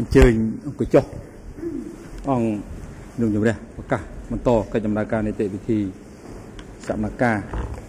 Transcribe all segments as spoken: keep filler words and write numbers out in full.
chơi cái chó ông dùng dùng đây cả mình to cái chấm đa ca này tệ thì sắm là ca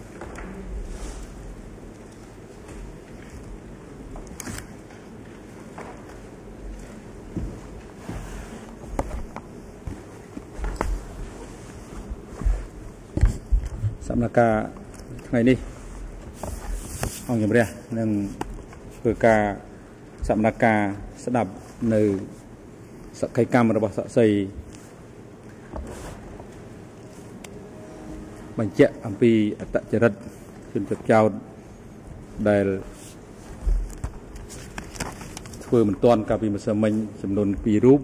sắm là ca ngày đi ông dùng đây nâng vừa ca sắm là ca sẽ đập nơi sợ cây cam rồi bỏ sợ xây bằng chẹ âm pi tại chợ đất trên chợ chào để vừa mình toàn cả vì một sớm mình sớm đồn pi rúp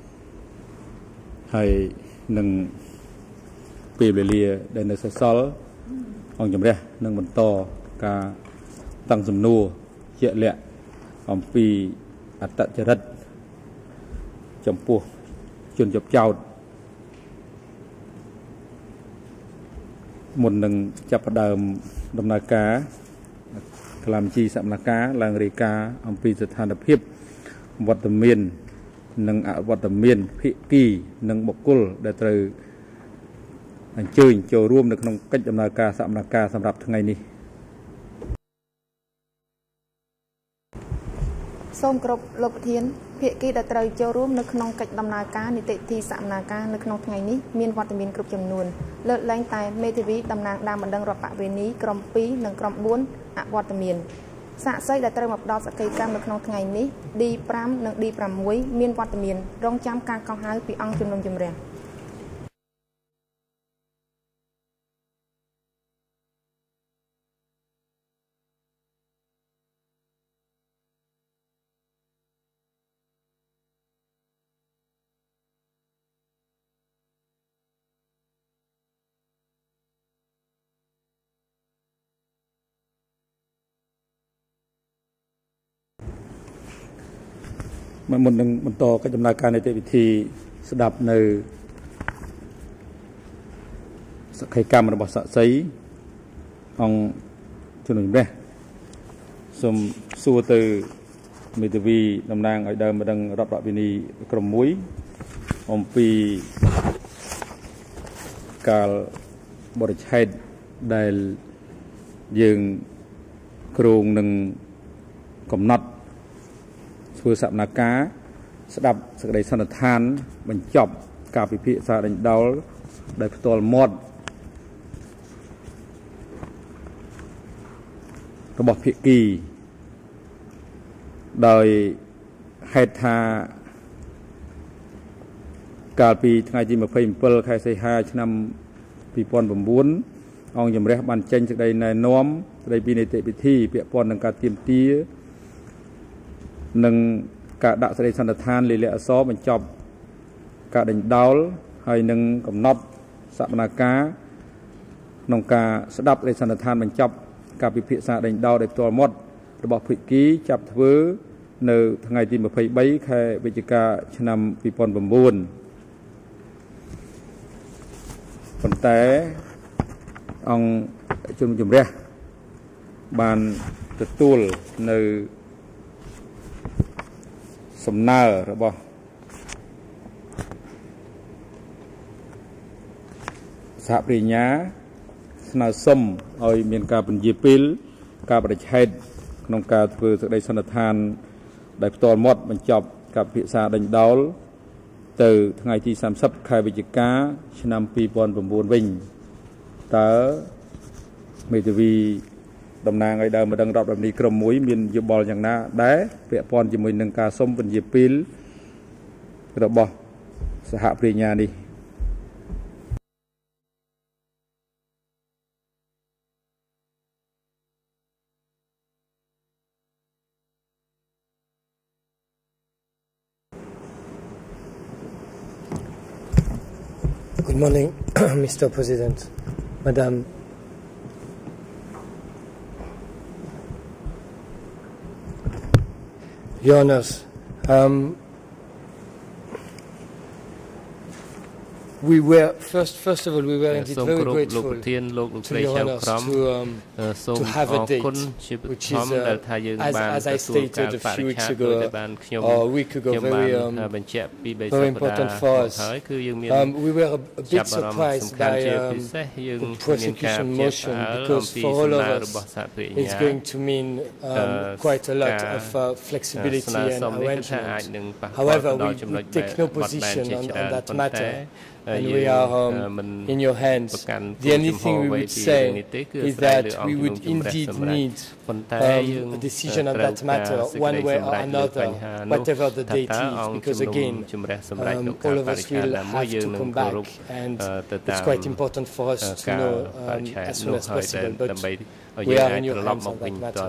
hay nâng pi bề lìa để nơi sơ sơ ông chấm đây nâng mình to cả tăng sớm nua chẹ lẹ âm pi tại chợ đất chấm pua chuyên chụp chào một nâng chập đờm đầm na cá làm chi sạm na cá làng rì cá ông pi giật hàn đập hiệp vật tầm miền nâng ạ vật tầm miền thị kỳ nâng bọc cul để từ anh chơi chiềuរួមđược trong cách đầm na cá sạm na cá sầm rạp ngày này Sông Cốc Lộc Thiên, phía kia đã trời châu rúm nước nông cách đầm nà cá, nị tệ thi sạm nà cá nước nông ngày ní, miền Hoa Tây miền Cốc Trầm Nuôn, lợn lanh tài mê thi ví đầm nàng đam bằng đằng rọp bạ về ní, crom pí nâng crom bốn, ạ Hoa Tây miền, xạ xây đã trời mập đo sẽ cây cam nước nông ngày ní, đi pram nâng đi pram muối, miền Hoa Tây miền, rong chăm ca cao hái bị ong chum nông chum rèn. mà một nâng một to cái chấm đa ca này tại vì thì sẽ đạp nơi sợ cây cam mà bỏ sợ giấy ông cho mình đây xôm xua từ mì từ vi đồng nang ở đây mà đang đọc đọc vini cầm muối ông pi cả bờ chai đầy dừng kruông nâng cầm nát vừa sạm na cá sẽ đập sẽ đầy sân than mình chọc cả bị phía xa đánh đau để toàn một cái bọc phía kỳ đời hai tha cả bị ngày chỉ mà phim pearl khai xây hai năm bị pon bầm bốn ông nhầm rẽ bàn tranh trước đây này nóm đây bị này tệ bị thi bị pon đang cả tiêm tía nâng cả đạo sẽ sanh than lì lẹ xó mình chọc cả đánh đáo hay nâng cầm nót sạm na cá nông cả sẽ đắp để sanh than mình chọc cả bị phía xa đánh đau để toàn mót để bỏ phỉ ký chập thứ nợ ngày tìm một phẩy bảy khai về cả năm bị pon bầm buồn còn té ông chung chùm ra bàn tự tuôn nợ sầm nở rồi bỏ xã bì nhá nở sầm ơi miền cà bình dịp pil cà bạch hết nông cà vừa từ đây sân than đại toàn mót mình chọc cà phía xa đánh đáo từ ngàyที่สามสิบkhai về chữ cá năm pi pon bầm buồn vinh tớ mấy từ vì đầm nàng ở đây mà đang đọc đầm đi cầm muối miền dừa bòอย่างna đá vẽ pon chỉ mình nâng cà sông bình dịp pil rồi bỏ sẽ hạ về nhà đi Good morning, Mister President, Madam. Your Honours, um, we were first first of all we were indeed very grateful to your honors to, um, to have a date, which is uh, as, as I stated a few weeks ago or a week ago very um, very important for us. Um, we were a, a bit surprised by um, the prosecution motion because for all of us it's going to mean um, quite a lot of uh, flexibility and arrangement. However, we, we take no position on, on that matter. And we are um, in your hands. The only thing we would say is that we would indeed need um, a decision on that matter one way or another, whatever the date is, because again, um, all of us will have to come back, and it's quite important for us to know um, as soon as possible. But we are in your hands on that matter.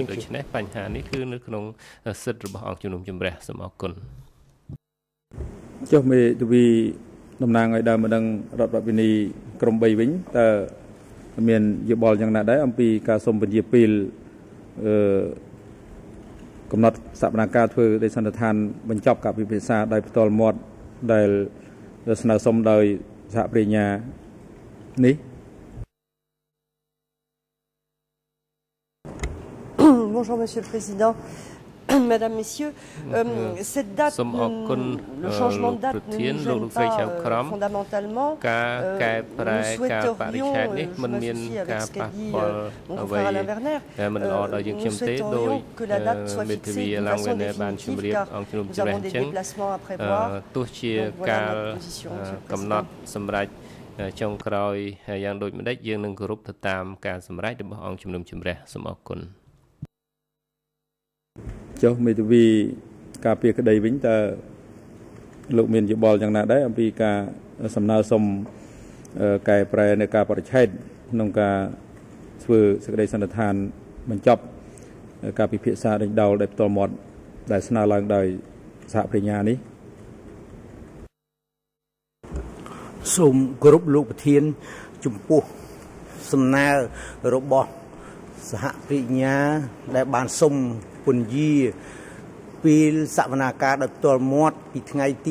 Thank you. តំណាងឲ្យដើមម្ដងរដ្ឋវិនីក្រុម 3 វិញតើមានយោបល់យ៉ាងណាដែរអំពីការសុំពន្យាពេលអឺកំណត់សកម្មភាពធ្វើដោយសន្និដ្ឋានបញ្ចប់ការពិភាក្សាដោយផ្ទាល់មាត់ដែលស្នើសុំដោយសហប្រញ្ញានេះ Bonjour Monsieur le Président. Mesdames, Messieurs, euh, cette date, le changement de date ne nous gêne pas euh, fondamentalement. Euh, nous souhaiterions, euh, je m'associe avec ce qu'a dit euh, mon confrère Alain Werner, euh, nous souhaiterions que la date soit fixée de façon définitive car nous avons des déplacements à prévoir. Donc voilà notre position, Monsieur le Président. ចុងក្រោយយ៉ាងដូចម្ដេចយើងនឹងគោរពទៅតាមការសម្រេចរបស់អង្គជំនុំជម្រះសូមអរគុណ ចុះមេធាវីការពារក្តីវិញតើលោកមានយោបល់យ៉ាងណាដែរអំពីការសំណើសុំកែប្រែនៅការបរិច្ឆេទក្នុងការធ្វើសេចក្តីសន្និដ្ឋានបញ្ចប់ការពិភាក្សាដេញដោលដោយផ្ទាល់មាត់ដែលស្នើឡើងដោយសហប្រញ្ញានេះ សូមគោរពលោកប្រធានចំពោះសំណើរបស់សហប្រញ្ញាដែលបានសុំពន្យាពេលសវនាការដោយផ្ទាល់មាត់ពីថ្ងៃទី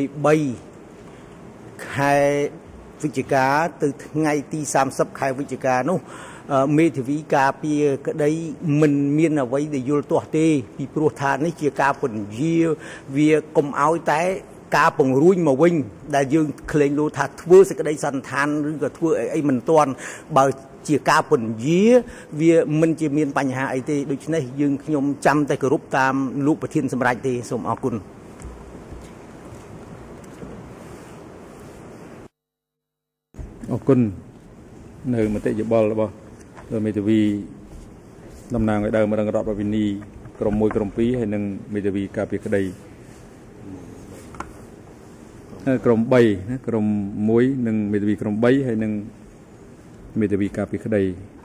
ខែវិច្ឆិកាទៅថ្ងៃទី 30 ខែវិច្ឆិកានោះមេធាវីការពារក្តីមិនមានអ្វីដែលយល់ទាស់ទេពីព្រោះថានេះជាការពន្យាវាកុំឲ្យតែការពង្រួញមកវិញដែលយើងក្លែងលោថាធ្វើសេចក្តីសន្និដ្ឋានឬក៏ធ្វើអីមិនទាន់បើជាការពន្យាវាមិនជាមានបញ្ហាអីទេដូច្នេះយើងខ្ញុំចាំតែគោរពតាមលោកប្រធានសម្រាប់ទេសូមអរគុណអរគុណនៅមតិយោបល់របស់លោកមេធាវីតំណាងឲ្យដើមរដ្ឋវិនីក្រុម មួយក្រុម ពីរ ហើយនិងមេធាវីការពារក្តី ក្រុម 3 ណាក្រុម មួយ និងមេធាវីក្រុម 3 ហើយនិងមេធាវីការពារក្តី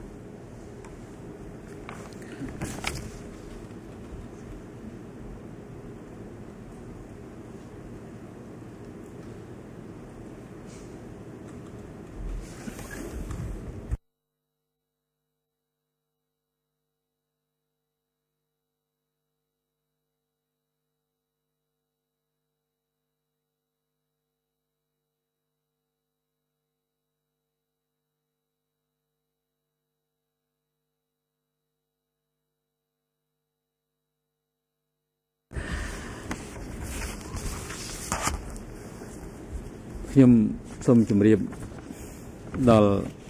ខ្ញុំសូមជម្រាបដល់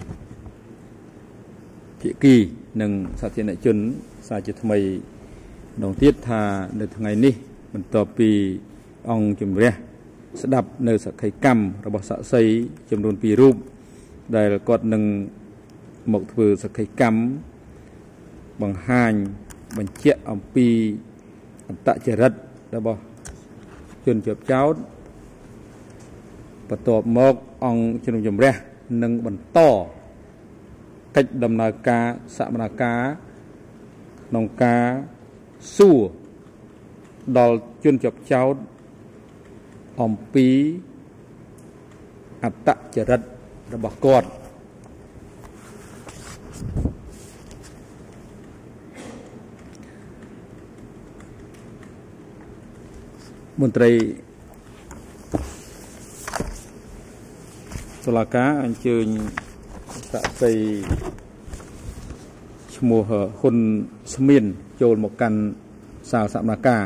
ភាគីនិងសាធារណជនសាជាថ្មីម្ដងទៀតថានៅថ្ងៃនេះបន្ទាប់ពីអង្គជំរះស្ដាប់នៅសក្ខីកម្មរបស់សាក្សីចំនួន ពីរ រូបដែលគាត់នឹងមកធ្វើសក្ខីកម្មបង្ហាញបញ្ជាក់អំពីអត្តចរិតរបស់ជនជាប់ចោទ បន្ទាប់មកអង្គជំនុំជម្រះនឹងបន្តកិច្ចដំណើរការសកម្មភាពក្នុងការសួរដល់ជនជាប់ចោទអំពីអត្តចរិតរបស់គាត់មន្ត្រីតុលាការអញ្ជើញសាក់សីឈ្មោះហ៊ុនស្មៀនចូលមកកាន់សាលសកម្មការ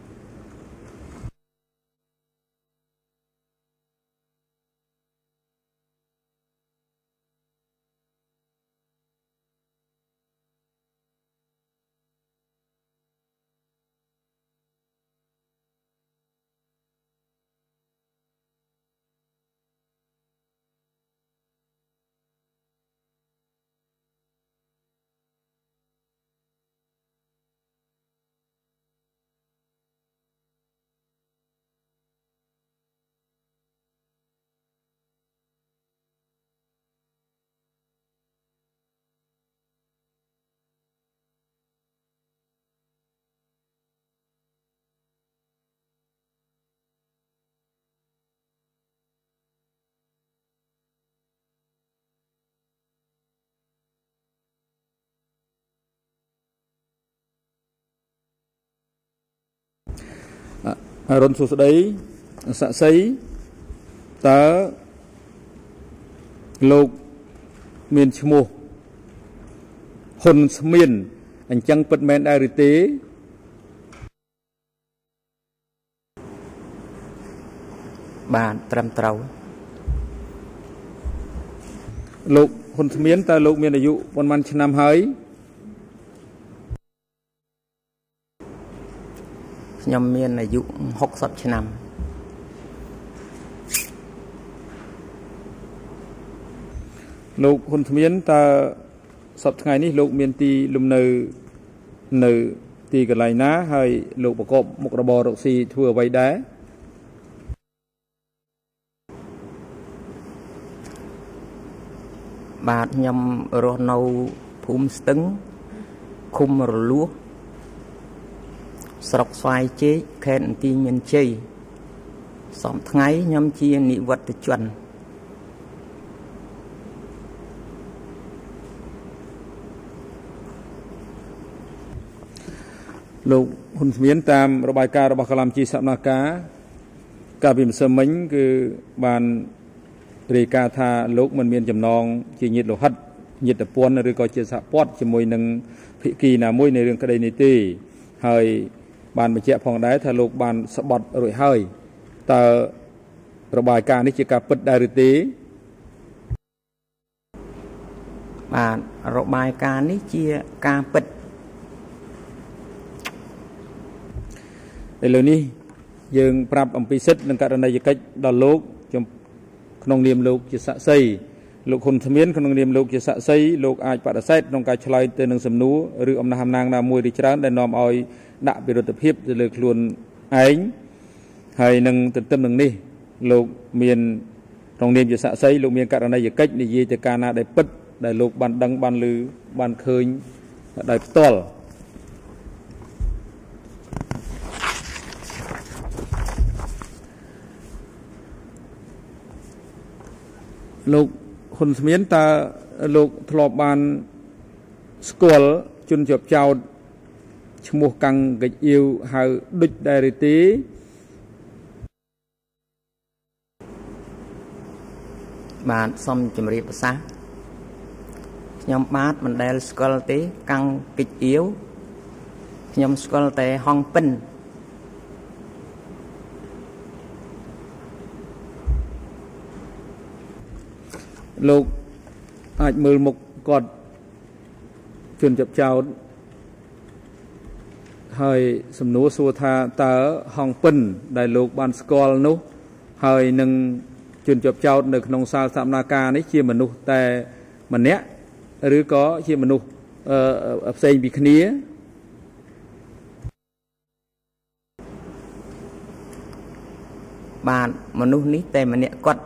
រុនសួស្តីសាក់សីតើលោកមានឈ្មោះហ៊ុនស្មៀនអញ្ចឹងពិតមែនដែរឬទេបាទត្រឹមត្រូវលោកហ៊ុនស្មៀនតើលោកមានអាយុប៉ុន្មានឆ្នាំហើយខ្ញុំមានអាយុហុកសិបឆ្នាំលោកហ៊ុនស្មៀនតើសប្តាហ៍ថ្ងៃនេះលោកមានទីលំនៅនៅទីកន្លែងណាហើយលោកប្រកបមុខរបររកស៊ីធ្វើអ្វីដែរបាទខ្ញុំរស់នៅភូមិស្ទឹងឃុំរលួសស្រុកស្វាយជែកខេត្តបន្ទាយមានជ័យសប្តាហ៍ថ្ងៃខ្ញុំជានិវត្តជនលោកហ៊ុនស្មៀនតាមរបាយការណ៍របស់កាឡាំជីសកម្មការកាលពីម្សិលមិញគឺបានរាយការណ៍ថាលោកមិនមានចំណងជាញាតិលោហិតញាតិពន្ធឬក៏ជាសហព័ន្ធជាមួយនឹងភាគីណាមួយในរឿងក្តីនេះទេហើយបានបញ្ជាក់ផងដែរថាលោកបានស្បត់រួចហើយតើរបាយការណ៍នេះជាការពិតដែរឬទេបាទរបាយការណ៍នេះជាការពិតឥឡូវនេះយើងប្រាប់អំពីសិទ្ធិនិងករណីយកិច្ចដល់លោកក្នុងនាមលោកជាសាក្សីលោកហ៊ុនស្មៀនក្នុងនាមលោកជាសាក្សីលោកអាចបដិសេធក្នុងការឆ្លើយទៅនឹងសំណួរឬអំណះអំណាងណាមួយឬច្រើនដែលនាំឲ្យដាក់វិរុទ្ធភាពទៅលើខ្លួនឯងហើយនឹងទន្ទឹមនឹងនេះលោកមានក្នុងនាមជាសាក្សីលោកមានករណីយកិច្ចនិយាយទៅការណាដែលពិតដែលលោកបានដឹងបានឮបានឃើញដោយផ្ទាល់លោកហ៊ុនស្មៀនតើលោកធ្លាប់បានស្គាល់ជនជាប់ចោទឈ្មោះកាំងកិច្ចអ៊ីវហៅដូចដែរឬទេបាទសូមជម្រាបប្រសាសន៍ខ្ញុំបាទមិនដែលស្គាល់ទេកាំងកិច្ចអ៊ីវខ្ញុំស្គាល់តែហងពិនលោកអាចមើលមុខគាត់ជនជាប់ចោទហើយសំណួរសួរថាតើហងពិនដែលលោកបានស្គាល់នោះហើយនឹងជនជាប់ចោទនៅក្នុងសាលសកម្មការនេះជាមនុស្សតែម្នាក់ឬក៏ជាមនុស្សផ្សេងពីគ្នាបាទមនុស្សនេះតែម្នាក់គាត់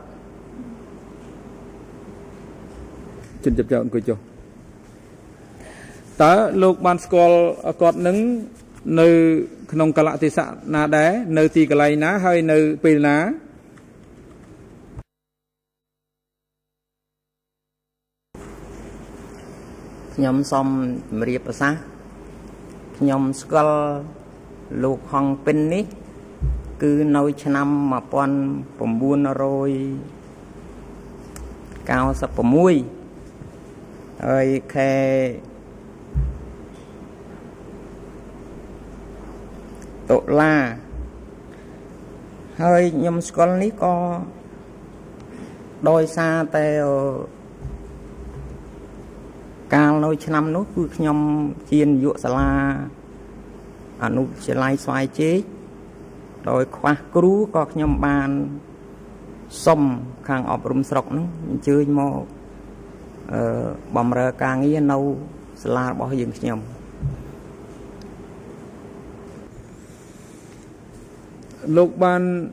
ជនជាប់ចោទអង្គុយចុះតើលោកបានស្គាល់គាត់នឹងនៅក្នុងកលៈទេសៈណាដែរនៅទីកន្លែងណាហើយនៅពេលណាខ្ញុំសូមជម្រាបប្រសាសន៍ខ្ញុំស្គាល់លោកហងពិននេះគឺនៅឆ្នាំmột nghìn chín trăm cao sập bờ mũi ơi khe tổ la hơi nhom school ní có đôi xa teo cao nôi năm nốt cứ nhom chiên dụ sala anh úp sẽ lai xoay chế đôi khoa cú có nhom bàn xôm khang ọp rùm sọc nó chơi mò bầm rơ càng nghe nâu sala bỏ dừng nhom lúc ban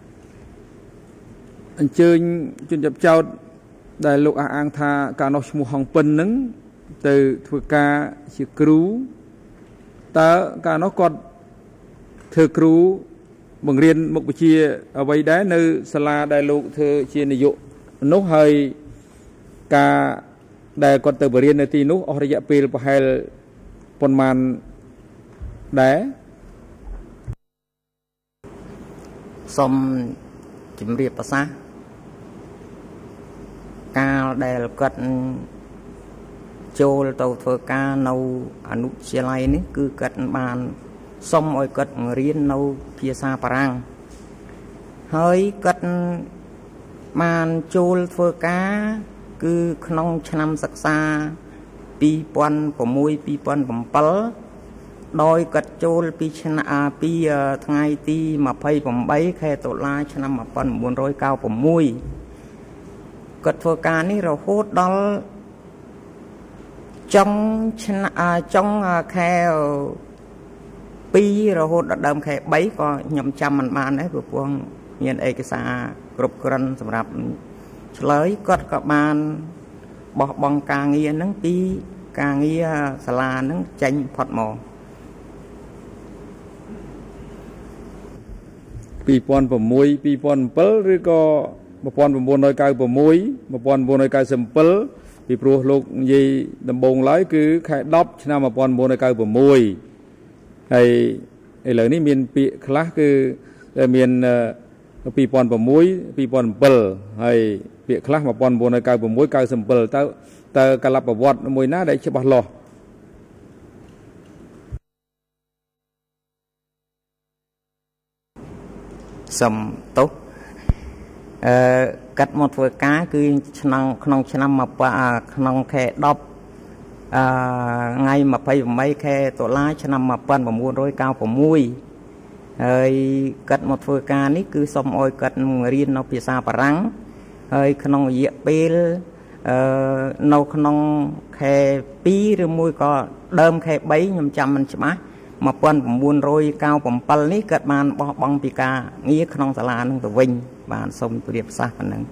anh chơi chuyên nhập trao đại lục an tha cả nó mua hàng pin nứng từ thưa ca chỉ cứu ta cả nó còn thưa cứu bằng riêng một chia ở vậy đấy nơi sala đại lục thưa chia này dụ nốt hơi cả đại còn từ riêng nơi tí nốt ở đây pil hay pon man đấy xong chấm riệp pa sa ca đại cật châu tàu thơ ca nâu anh út xe lai ní cứ cật bàn xong ôi cật riêng nâu phía xa parang hơi cật màn châu thơ ca cứ nông năm sắc xa pi pon của môi pi pon bầm pal đôi cật châu pi chân à pi ngày ti mà phay bầm bay khe tổ la chân năm mà pon buồn rối cao của môi cật thơ ca ní rồi hốt đó trong trong khe pi rồi hốt đâm khe bấy có nhầm trăm mình bàn đấy của quân nhìn ấy cái xa group cran sầm rạp lấy cất các bàn bỏ bằng càng nghe nắng pi càng nghe sala nắng chanh phật mò pi pon bầm môi pi pon pel rồi có một pon bầm buồn nơi cao bầm môi một pon buồn nơi cao sầm pel vì pro lục gì đầm bồn lái cứ khai đắp cho nên mà pon buồn nơi cao bầm môi hay hay lời ní miền pi class cứ miền pi pon bầm môi pi pon pel hay pi class mà pon buồn nơi cao bầm môi cao sầm pel ta ta cả lập bọt môi ná để cho bắt lò sầm tốt cắt một vừa cá cứ nong nong năm mà pa nong khe đop ngay mà phải mấy khe tổ lái cho năm mà pan mà mua đôi cao của muôi hơi cắt một vừa cá ní cứ xong ôi cắt riêng nó phía xa parang hơi nong dẹp pel nâu nong khe pi rồi muôi có đơm khe bấy nhầm trăm mình chả mà pan buồn rồi cao bầm pal ní cắt man bong bong pi ca nghĩa nong sala nong từ vinh bạn xong điệp xa phần năng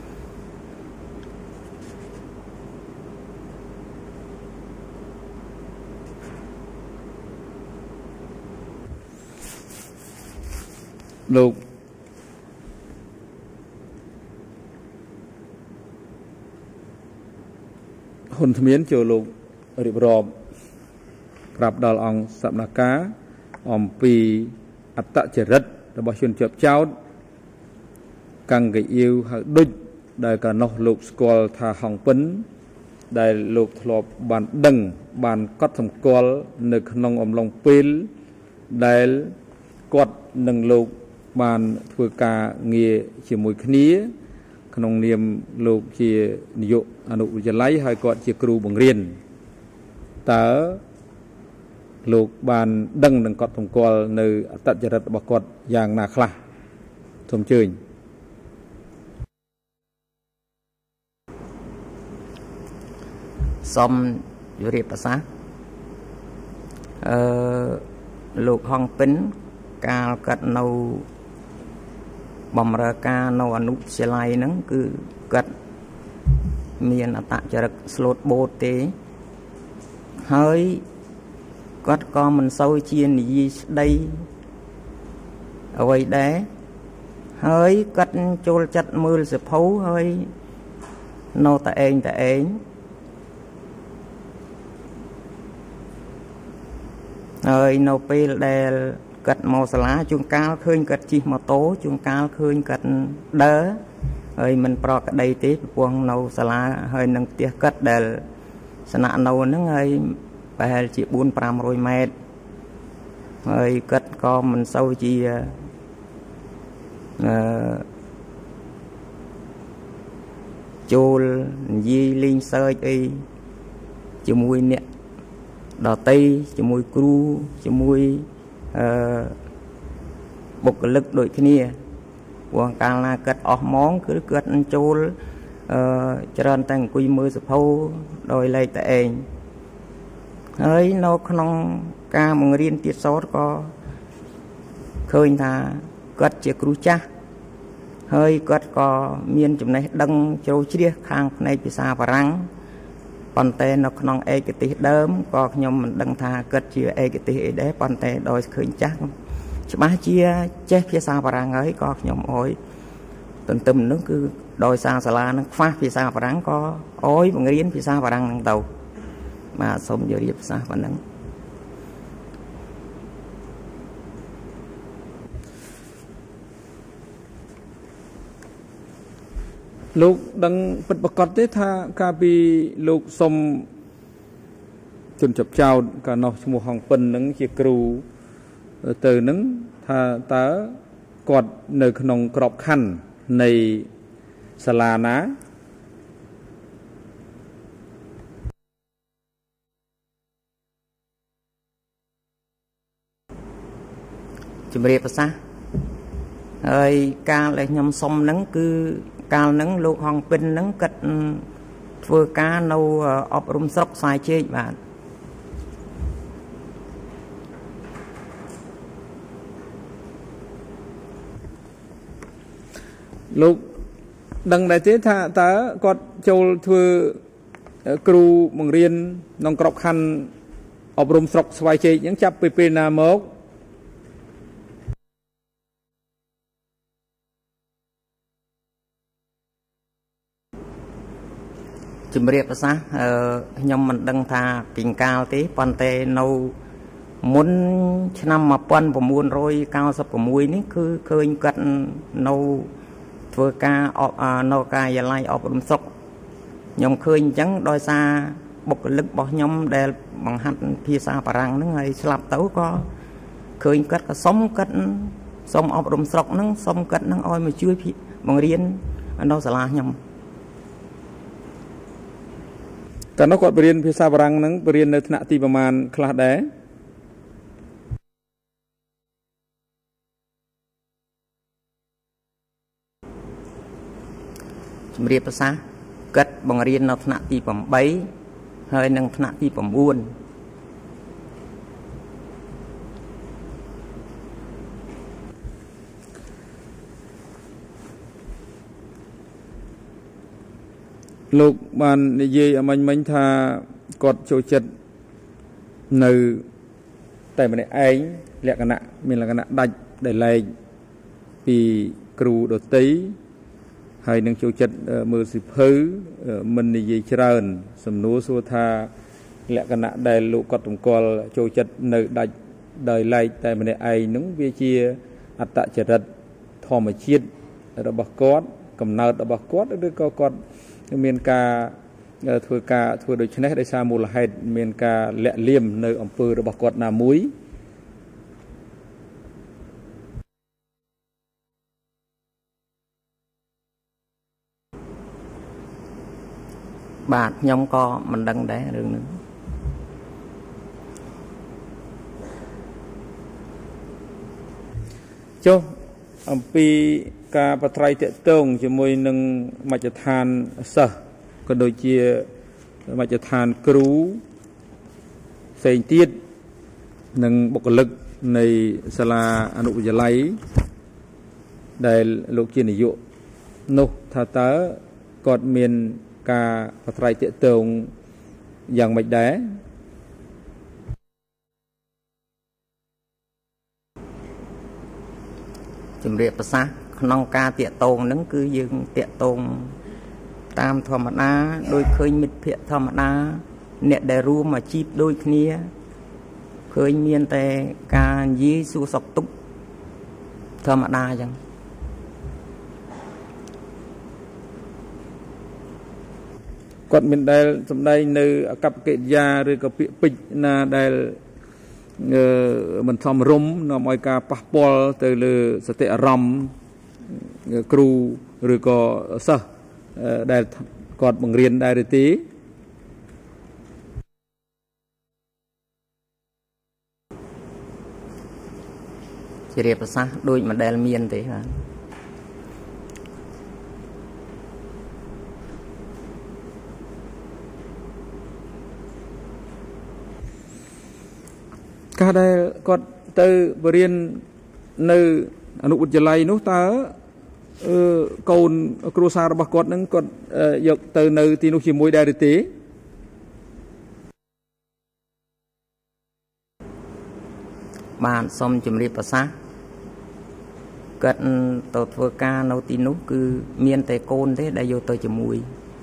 lục hồn miến chiều lục riệp rộp gặp đào ông sạm nà cá ông pi ắt tạ trẻ rất là bảo chuyên chợp cháu càng cái yêu đôi đại cả nọ lục school thà hỏng pấn đại lục thọp bàn đằng bàn cắt thầm col nực nong om long pil đại quạt nâng lục bàn thưa cả nghề chỉ mùi khía nong niệm lục chỉ dụ anuจะไล่ให้quạt chỉ kêu bằng riêng tớ lục bàn đằng nâng cắt thầm col nơi tậnจะรัดบกดอย่างนาคลาชมเชย xong riệp pa sa lục hong pin cao cắt nâu bầm ra ca nâu anh út xe lai nắng cứ cắt miền tạ cho được slot bô tế hơi cắt con mình sâu chiên gì đây ở đây đá hơi cắt chôn chặt mưa sẽ phấu hơi nâu tại anh tại anh ơi nô pi đè cật màu xả lá chuông cao khơi cật chi màu tố chuông cao khơi cật đỡ hơi mình pro cái đây tí buông nâu xà lá hơi nâng tiếc cất để sẵn nâu nó hơi phải chỉ bốn trăm rồi mét hơi cất có mình sâu chi chôl di linh sơi ấy chỉ mùi nè đỏ tây chỉ mùi cru chỉ mùi bột lực đội kia quang càng là cất ọt món cứ cất chôl cho nên tăng quy mơ sập hâu đôi lấy tại hơi nó không ca một riêng tiết sót có khơi thà cất chiếc cru cha hơi cất có miên chùm này đăng châu chia khang này bị xa và răng còn tê nó không e cái tí đớm có nhóm mình đăng thà cất chia e cái tí để còn tê đôi khơi chắc má chia chết phía xa và răng ấy có nhóm ôi từng tùm nó cứ đôi xa xà la nó phát phía xa và răng có ôi một riêng phía xa và răng năng tàu mà sống giờ đi xa và nắng lúc đang bật bật cọt thế tha cà pi lúc xong chuẩn chập chào cả nọ một hàng pin nắng chia cừu từ nắng tha tá cọt nơi khung cọp khănในศาลานะจุดเรียบภาษาเอ้ยการเลยยำสมนั้นคือการนั้นลูกห้องเป็นนั้นกัดเฟื่อการเราอบรมสกสายเชี่ยบาทลูกดังได้ที่ท่าตากอดโจลเถื่อครูมังเรียนน้องกรอบคันอบรมสกสายเชี่ยยังจับไปเป็นนามกจุดเรียบภาษาเอ่อยมมันดังท่าปิงกาวที่ปันเตนูมุนชนำมาปันประมูลร้อยเก้าสิบประมูลนี่คือเคยกันนูเฟื่อการออกนอกกายไล่ออกรมศกยมเคยจังโดยซาบกลึกบอกยมเดลบังหัดพีซาปรังนึงไงสลับเต้าก็เคยกัดก็ซ้อมกัดซ้อมออกรมศกนึงซ้อมกัดนึงอ้อยมาช่วยพี่บังเรียนอันนั้นสลายยมแต่นักกอดเรียนพีซาปรังนึงเรียนในฐานะที่ประมาณคลาสได้เรียบภาษากัดบังเรียนในฐานะที่ผมใบเฮ้ยในฐานะที่ผมบุญลูกมันยี่มันมันทากอดโจจัดในแต่มันไอ้เรียกกันนะมีลักษณะดัดได้เลยปีครูดตีให้นังโจจัดมือสิบพื้มันในยี่เจริญสมนุสุธาและขณะได้ลูกกอดตรงกอลโจจัดในได้ได้ไล่แต่มันในไอ้นังวิจีอัตตะจริตทอมชิดระบบกอดกำเนิดระบบกอดหรือก็กอดเมียนกาทัวกาทัวโดยชนะได้สามูลให้เมียนกาเละเลี่ยมในอำเภอระบบกอดนามุยบาทยมก็มันดังได้เรื่องนึงโจอำปีกาปไตรเตะตงจะมวยหนึ่งมาจะทานเสะก็โดยเชี่ยมาจะทานครูเสียงตีดหนึ่งบกลึกในศาลาอนุวิทยาลัยได้ลูกเชี่ยนิยมนุทาตากอดเมียนกาปไตรเตะตงอย่างไม่ได้จำเรียบภาษาน้องกาเตะตงนั่นคือยังเตะตงตามธรรมดาโดยเคยมิตรเพียธรรมดาเนี่ยได้รู้มาจีบโดยนี้เคยมีแต่การยีสูสกตุกธรรมดาจังគាត់មានដែលសម្ដែងនៅអកប្បកិរិយាឬក៏ពាក្យពេចន៍ណាដែលមិនសមរម្យនាំឲ្យការប៉ះពាល់ទៅលើសតិអារម្មណ៍គ្រូឬក៏សិស្សដែលគាត់បង្រៀនដែរឬទេជារៀបប្រសាសន៍ដូចមិនដែលមានទេបាទការដែលគាត់ទៅបរៀននៅអនុវិទ្យាល័យនោះតើកូនគ្រួសាររបស់គាត់នឹងគាត់យកទៅនៅទីនោះជាមួយដែរឬទេបានសូមជម្រាបប្រសាសន៍គាត់ទៅធ្វើការនៅទីនោះគឺមានតែកូនទេដែលយកទៅជាមួយ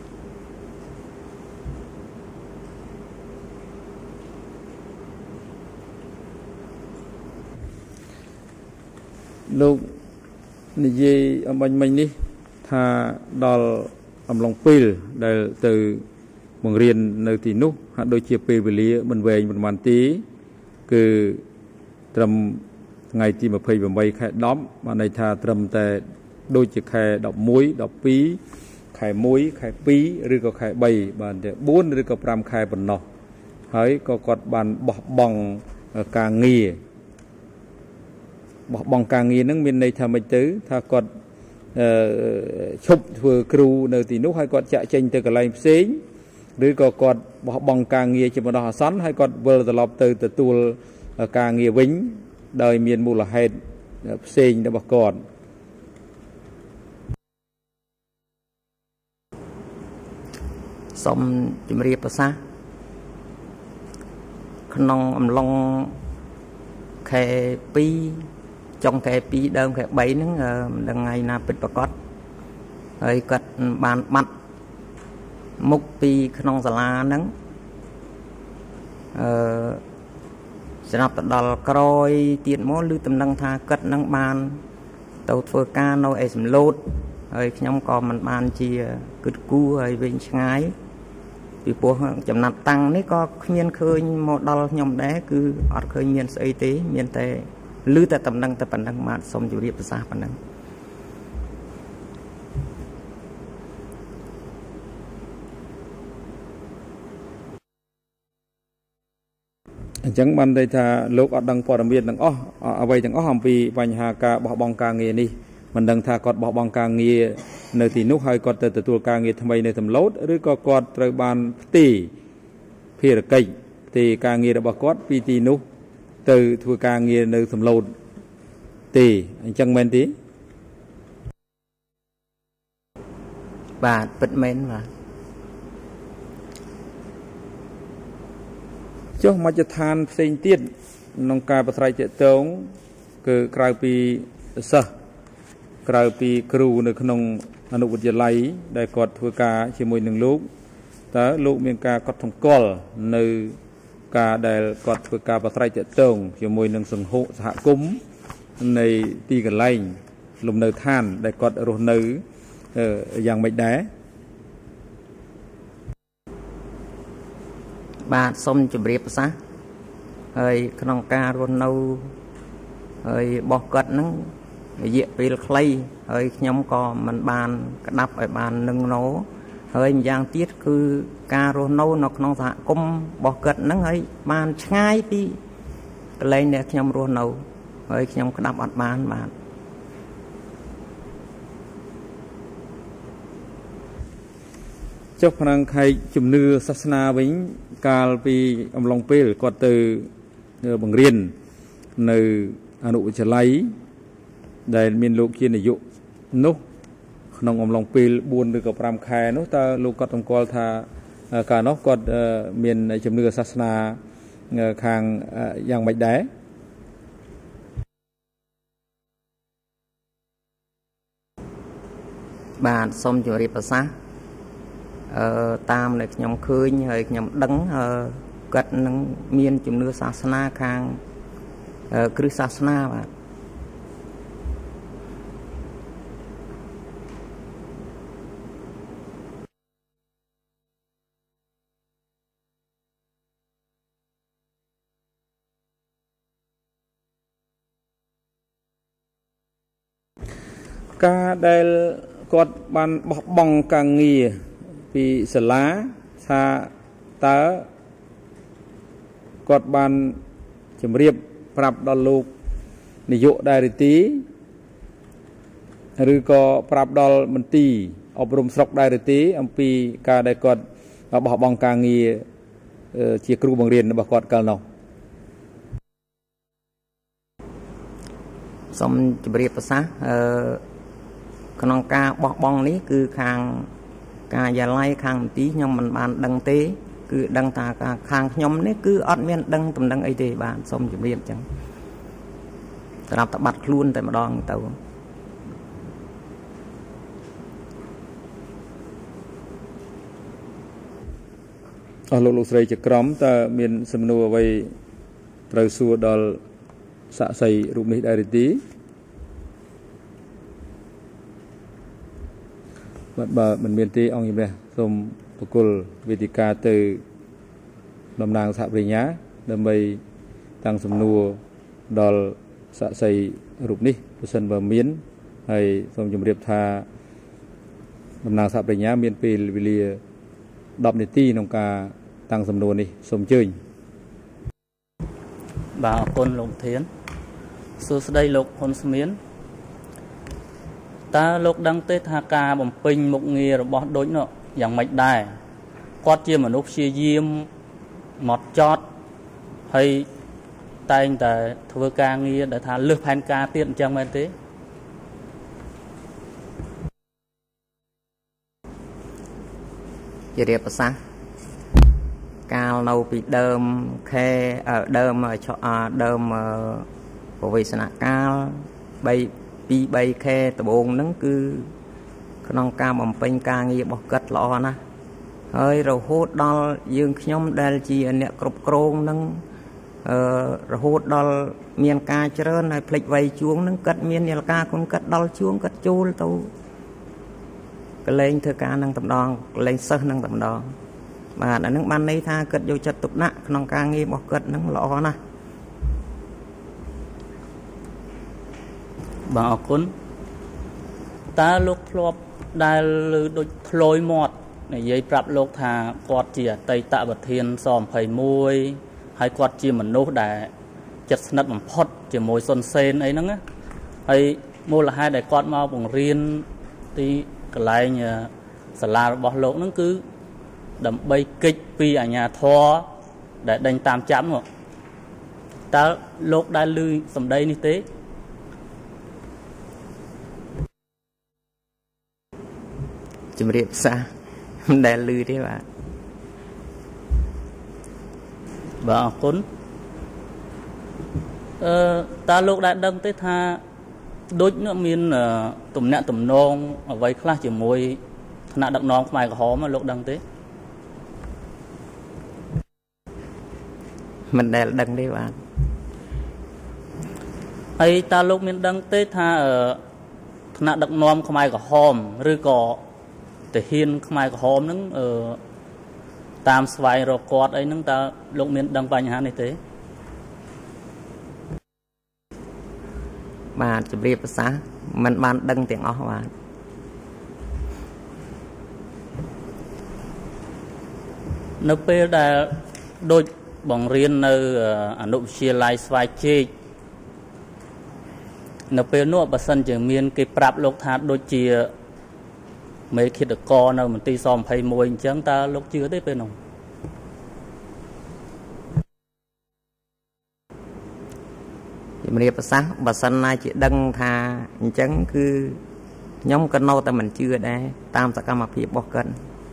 លោកនិយាយអំបញ្ញមិញនេះថាដល់អំឡុងពេលដែលទៅបង្រៀននៅទីនោះហាក់ដូចជាពេលវេលាមិនវែងប៉ុន្មានទេគឺត្រឹមថ្ងៃទីยี่สิบแปดខែដប់បានន័យថាត្រឹមតែដូចជាខែដប់មួយ ដប់ពីរខែមួយខែពីរឬក៏ខែបីបានតែបួនឬក៏ប្រាំខែប៉ុណ្ណោះហើយក៏គាត់បានបោះបង់ការងារបោះបង់ការងារនឹងមានន័យថាម៉េចទៅថាគាត់ឈប់ធ្វើគ្រូនៅទីនោះហើយគាត់ចាក់ចេញទៅកន្លែងផ្សេងឬក៏គាត់បោះបង់ការងារជាបណ្ដោះអាសន្នហើយគាត់វិលត្រឡប់ទៅទទួលការងារវិញដោយមានមូលហេតុផ្សេងរបស់គាត់សូមជម្រាបប្រសាសន៍ក្នុងអំឡុងខែពីរចុងខែពីរដើមខែបីហ្នឹងមិនដឹងថ្ងៃណាពិតប្រាកដហើយគាត់បានបាត់មុខពីក្នុងសាលាហ្នឹងអឺស្រាប់ទៅដល់ក្រោយទៀតមកឮតំណែងថាគាត់នឹងបានទៅធ្វើការនៅឯសំឡូតហើយខ្ញុំក៏មិនបានជាគិតគូរហើយវិញឆ្ងាយពីព្រោះចំណាត់តាំងនេះក៏គ្មានឃើញមកដល់ខ្ញុំដែរគឺអត់ឃើញមានស្អីទេមានតែឮតែតំណែងតែប៉ុណ្ណឹងបាទសូមជម្រាបប្រសាសន៍ប៉ុណ្ណឹងអញ្ចឹងបានន័យថាលោកអត់ដឹងព័ត៌មានទាំងអស់អ្វីទាំងអស់អំពីបញ្ហាការបោះបង់ការងារនេះមិនដឹងថាគាត់បោះបង់ការងារនៅទីនោះហើយគាត់ទៅទទួលការងារថ្មីនៅសំឡូតឬក៏គាត់ត្រូវបានផ្ទេរភារកិច្ចផ្ទេរការងាររបស់គាត់ពីទីនោះទៅធ្វើការងារនៅសំឡូតទេអញ្ចឹងមែនទេបាទពិតមែនបាទចុះមជ្ឈដ្ឋានផ្សេងទៀតក្នុងការប្រស្រ័យទាក់ទងគឺក្រៅពីសិស្សក្រៅពីគ្រូនៅក្នុងអនុវិទ្យាល័យដែលគាត់ធ្វើការជាមួយនឹងលោកតើលោកមានការកត់សម្គាល់នៅការដែលគាត់ធ្វើការប្រស្រ័យទាក់ទងជាមួយនឹងសង្ហុសហគមន៍នៃទីកន្លែងលំនៅឋានដែលគាត់រស់នៅយ៉ាងម៉េចដែរបាទសូមជម្រាបប្រសាសន៍ហើយក្នុងការរស់នៅហើយរបស់គាត់ហ្នឹងរយៈពេលខ្លីហើយខ្ញុំក៏មិនបានក្តាប់ឲ្យបាននឹងណោហើយម្យ៉ាងទៀតគឺការរស់នៅនៅក្នុងសហគមន៍របស់គាត់ហ្នឹងហើយបានឆ្ងាយពីកន្លែងដែលខ្ញុំរស់នៅហើយខ្ញុំក្តាប់អត់បានបាទចុះផ្នែកខែជំនឿសាសនាវិញកាលពីអំឡុងពេលគាត់ទៅបង្រៀននៅអនុវិទ្យាល័យដែលមានលោកជានាយកនោះក្នុងអំឡុងពេលបួនឬក៏ប្រាំខែនោះតើលោកគាត់សម្គាល់ថាកាលនោះគាត់មានជំនឿសាសនាខាងយ៉ាងម៉េចដែរបាទសូមជម្រាបប្រសាសន៍អឺតាមដែលខ្ញុំឃើញហើយខ្ញុំដឹងគាត់នឹងមានជំនឿសាសនាខាងគ្រឹះសាសនាបាទការដែលគាត់បានបោះបង់ការងារពីសាលាថាតើគាត់បានជម្រាបប្រាប់ដល់លោកនាយកដែរទេឬក៏ប្រាប់ដល់មន្ទីរអប់រំស្រុកដែរទេអំពីការដែលគាត់បោះបង់ការងារជាគ្រូបង្រៀនរបស់គាត់កាលនោះសូមជម្រាបប្រសាសន៍អឺក្នុងការបោះបង់នេះគឺខាងការយាល័យខាងមន្ទីរខ្ញុំមិនបានដឹងទេគឺដឹងថាខាងខ្ញុំនេះគឺអត់មានដឹងតំណែងអីទេបាទសូមជម្រាបអញ្ចឹងសម្រាប់តែបាត់ខ្លួនតែម្ដងទៅអស់លោកលោកស្រីជាក្រុមតើមានសំណួរអ្វីត្រូវសួរដល់សាក្សីរូបនេះដែរទេបាទបើមិនមានទេអង្គជំនះសូមបកគលវេទិកាទៅតំណាងសហប្រញ្ញាដើម្បីតាំងសំណួរដល់សាក្សីរូបនេះបើសិនបើមានហើយសូមជម្រាបថាតំណាងសហប្រញ្ញាមានពេលវេលាដប់នាទីក្នុងការតាំងសំណួរនេះសូមអញ្ជើញបាទអរគុណលោកធានសួស្តីលោកហ៊ុនស្មៀនតើលោកដឹងទេថាការបំពេញមុខងាររបស់ដូចនោះយ៉ាងម៉េចដែរគាត់ជាមនុស្សព្យាយាមមកចត់ហើយតែងតែធ្វើការងារដែលថាលើសផែនការទៀតអញ្ចឹងមែនទេជារៀបប្រសាសន៍កាលនៅពីដើមខែដើមដើមប្រវេសនកាលពីរ បីខែដំបូងហ្នឹងគឺក្នុងការបំពេញការងាររបស់គាត់ល្អណាស់ហើយរហូតដល់យើងខ្ញុំដែលជាអ្នកគ្រប់គ្រងហ្នឹងអឺរហូតដល់មានការច្រើនហើយផ្លេចវៃជួងហ្នឹងគាត់មាននាឡិកាគុណគាត់ដល់ជួងគាត់ចូលទៅកលែងធ្វើការនឹងតម្ដងកលែងសិស្សនឹងតម្ដងបាទអានឹងបានន័យថាគាត់យកចិត្តទុកដាក់ក្នុងការងាររបស់គាត់ហ្នឹងល្អណាស់បាទអរគុណតើលោកធ្លាប់ដែលលើដូចធ្លយមាត់និយាយប្រាប់លោកថាគាត់ជាអតីតប្រធានសยี่สิบเอ็ดហើយគាត់ជាមនុស្សដែលចិត្តស្និទ្ធបំផុតជាមួយសុនសេនអីហ្នឹងណាហើយមូលហេតុដែលគាត់មកបង្រៀនទីកន្លែងសាលារបស់លោកហ្នឹងគឺដើម្បីកិច្ចពីអាជ្ញាធរដែលដេញតាមចាប់នោះតើលោកដែលឮសម្ដីនេះទេជំរាបសាមិនដែលឮទេបាទបាទអរគុណអឺតើលោកដែលដឹងទេថាដូចនោះមានទំនាក់ទំនងអ្វីខ្លះជាមួយថ្នាក់ដឹកនាំខ្មែរក្រហមលោកដឹងទេមិនដែលដឹងទេបាទហើយតើលោកមានដឹងទេថាថ្នាក់ដឹកនាំខ្មែរក្រហមឬក៏ទាហានខ្មែរក្រហមហ្នឹងអឺតាមស្វែងរកគាត់អីហ្នឹងតើលោកមានដឹងបញ្ហានេះទេបាទជម្រាបប្រសាសន៍មិនបានដឹងទាំងអស់បាទនៅពេលដែលដូចបង្រៀននៅអនុវិទ្យាល័យស្វាយជែកនៅពេលនោះបើសិនជាមានគេប្រាប់លោកថាដូចជាមេឃាតកនៅមន្ទីរសยี่สิบเอ็ดអញ្ចឹងតើលោកជឿទេពេលនោះជំរាបប្រសាសន៍បើសិនណាជាដឹងថាអញ្ចឹងគឺខ្ញុំក៏នៅតែមិនជឿដែរតាមសកម្មភាពរបស់គាត់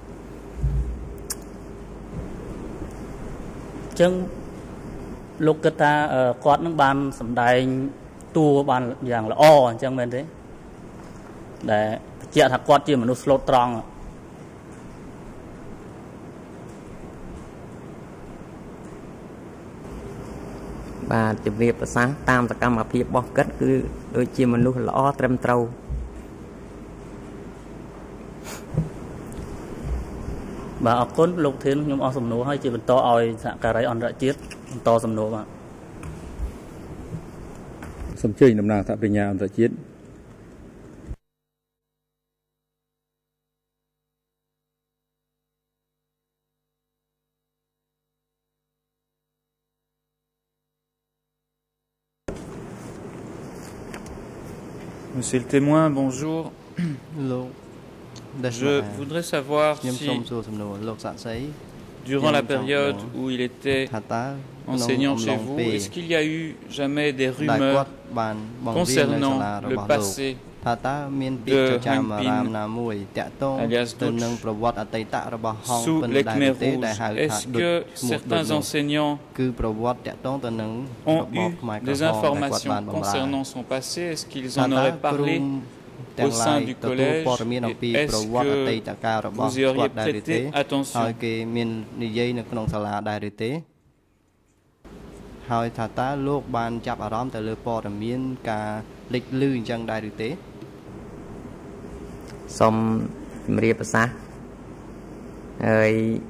អញ្ចឹងលោកគិតថាគាត់នឹងបានសម្ដែងតួបានយ៉ាងល្អអញ្ចឹងមែនទេដែលបញ្ជាក់ថាគាត់ជាមនុស្សស្លូតត្រង់បាទជំរាបប្រសាសន៍តាមសកម្មភាពរបស់គាត់គឺដូចជាមនុស្សល្អត្រឹមត្រូវបាទអរគុណលោកធានខ្ញុំអស់សំណួរហើយជាបន្តឲ្យសហការីអន្តរជាតិបន្តសំណួរបាទសូមអញ្ជើញតំណាងសហប្រញ្ញាអន្តរជាតិ Monsieur le témoin, bonjour. Je voudrais savoir si, durant la période où il était enseignant chez vous, est-ce qu'il y a eu jamais des rumeurs concernant le passé de Hum Smirn, alias Dutch, sous les Khmer rouges? Est-ce que certains enseignants ont eu des informations concernant son passé? Est-ce qu'ils en auraient parlé au sein du collège? Est-ce que vous y auriez prêté attention? ហើយថាតើលោកបានចាប់អារម្មណ៍ទៅលើព័ត៌មានការលេចលឺអញ្ចឹងដែរឬទេសូមជម្រាបប្រសាសន៍ហើយ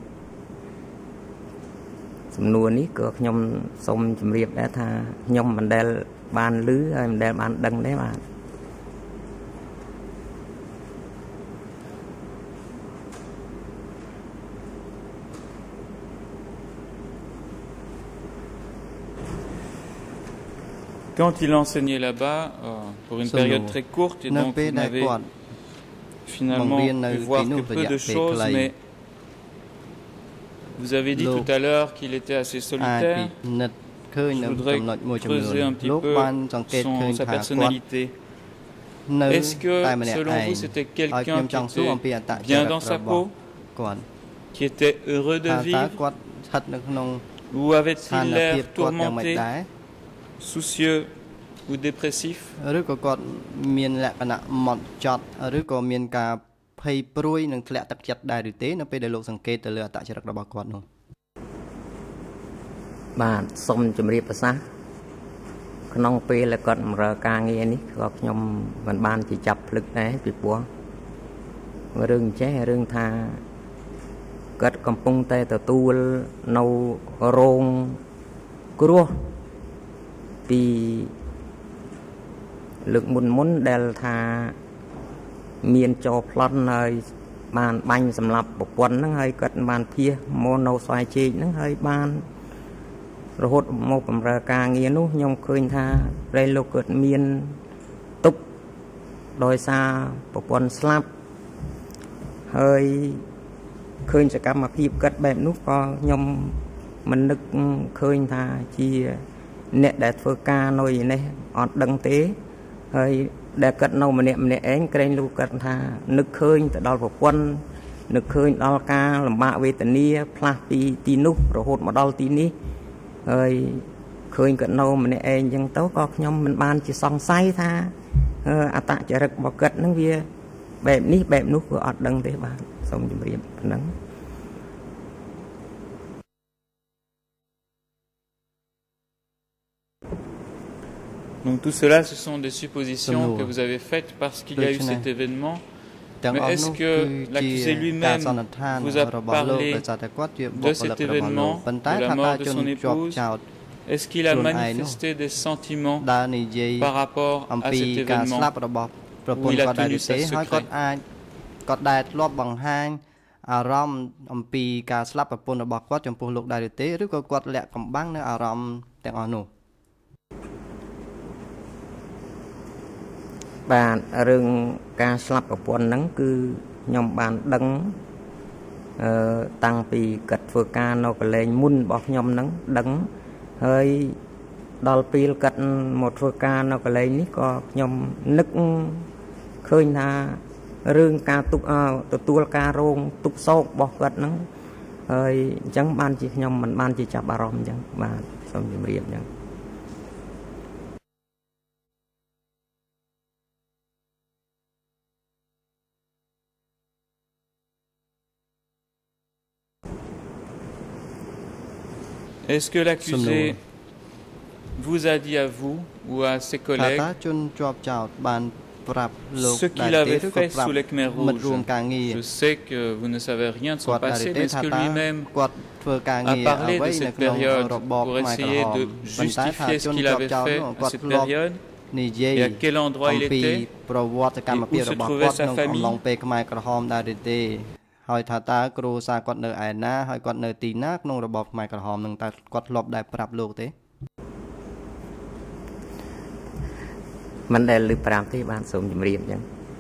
សំណួរនេះក៏ខ្ញុំសូមជម្រាបដែរថាខ្ញុំមិនដែលបានលឺហើយមិនដែលបានដឹងទេបាទ Quand il enseignait là-bas, euh, pour une période très courte, et donc vous n'avez finalement pu voir que peu de choses, mais vous avez dit tout à l'heure qu'il était assez solitaire. Je voudrais creuser un petit peu son, sa personnalité. Est-ce que, selon vous, c'était quelqu'un qui était bien dans sa peau, qui était heureux de vivre, ou avait-il l'air tourmenté, soucieux ou dépressif? ឬក៏គាត់មានលក្ខណៈម៉ត់ចត់ឬក៏មានការភ័យព្រួយនិងធ្លាក់ទឹកចិត្តដែរឬទេនៅពេលដែលលោកសង្កេតទៅលើអត្តចរិតរបស់គាត់នោះបាទសូមជម្រាបប្រសាសន៍ក្នុងពេលដែលគាត់បម្រើការងារនេះក៏ខ្ញុំមិនបានជាចាប់ភ្លឹកដែរពីព្រោះរឿងចេះរឿងថាគាត់កំពុងតែទទួលនៅរោងគ្រោះ ពីលើកមុនមុនដែលថាមានចោប្លន់ហើយបានបាញ់សម្លាប់ប្រពន្ធហ្នឹងហើយគាត់បានភៀសមកនៅស្វាយជែកហ្នឹងហើយបានរហូតមកបម្រើការងារនោះខ្ញុំឃើញថាព្រៃលោកគាត់មានទុកដោយសារប្រពន្ធស្លាប់ហើយឃើញសកម្មភាពគាត់បែបនោះក៏ខ្ញុំមិននឹកឃើញថាជា អ្នកដែលធ្វើការនៅឯនេះអត់ដឹងទេហើយដែលគាត់នៅម្នាក់ម្នាក់ឯងក្រែងលោកគាត់ថានឹកឃើញទៅដល់ប្រពន្ធនឹកឃើញដល់ការលំបាកវេទនាផ្លាស់ពីទីនោះរហូតមកដល់ទីនេះហើយឃើញគាត់នៅម្នាក់ឯងអញ្ចឹងទៅក៏ខ្ញុំមិនបានជាសង្ស័យថាអត្តចរិតរបស់គាត់នឹងវាបែបនេះបែបនោះក៏អត់ដឹងទេបាទសូមជម្រាបប៉ុណ្ណឹង Donc tout cela, ce sont des suppositions que vous avez faites parce qu'il y a eu cet événement. Mais est-ce que l'accusé lui-même vous a parlé de cet événement, de la mort de son épouse? Est-ce qu'il a manifesté des sentiments par rapport à cet événement où il a tenu ça secret? អារម្មណ៍អំពីការស្លាប់ប្រពន្ធរបស់គាត់ចំពោះលោកដែរទេឬក៏គាត់លាក់កំបាំងនៅអារម្មណ៍ទាំងអស់នោះ បាទរឿងការស្លាប់ប្រពន្ធហ្នឹងគឺខ្ញុំបានដឹងអឺតាំងពីគាត់ធ្វើការនៅកន្លែងមុនរបស់ខ្ញុំហ្នឹងដឹងហើយដល់ពេលគាត់មកធ្វើការនៅកន្លែងនេះក៏ខ្ញុំនឹកឃើញថារឿងការទុកទទួលការរងទុកសោករបស់គាត់ហ្នឹងហើយអញ្ចឹងបានជាខ្ញុំមិនបានជាចាប់អារម្មណ៍អញ្ចឹងបាទសូមជម្រាបអញ្ចឹង Est-ce que l'accusé vous a dit à vous ou à ses collègues ce qu'il avait fait sous les Khmer rouges? Je sais que vous ne savez rien de son passé, mais est-ce que lui-même a parlé de cette période pour essayer de justifier ce qu'il avait fait à cette période et à quel endroit il était et où se trouvait sa famille? ហើយថាតើគ្រូសាគាត់នៅឯណាហើយគាត់នៅទីណាក្នុងរបបខ្មែរក្រហមនឹងតើគាត់ធ្លាប់ដែរប្រាប់លោកទេ បមិនដែលលើប្រាំទេបានសូមជម្រាបអញ្ចឹង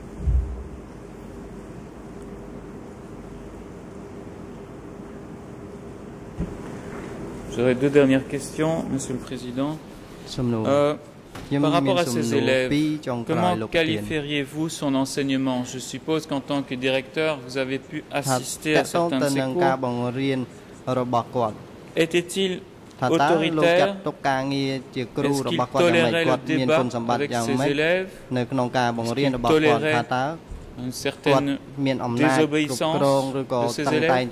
J'aurais deux dernières questions, Monsieur le Président. Euh, par rapport à ces élèves, comment qualifieriez-vous son enseignement? Je suppose qu'en tant que directeur, vous avez pu assister à certains de ses cours. Était-il autoritaire? Est-ce qu'il tolérait le débat avec ses élèves? Est-ce qu'il tolérait une certaine désobéissance de ses élèves?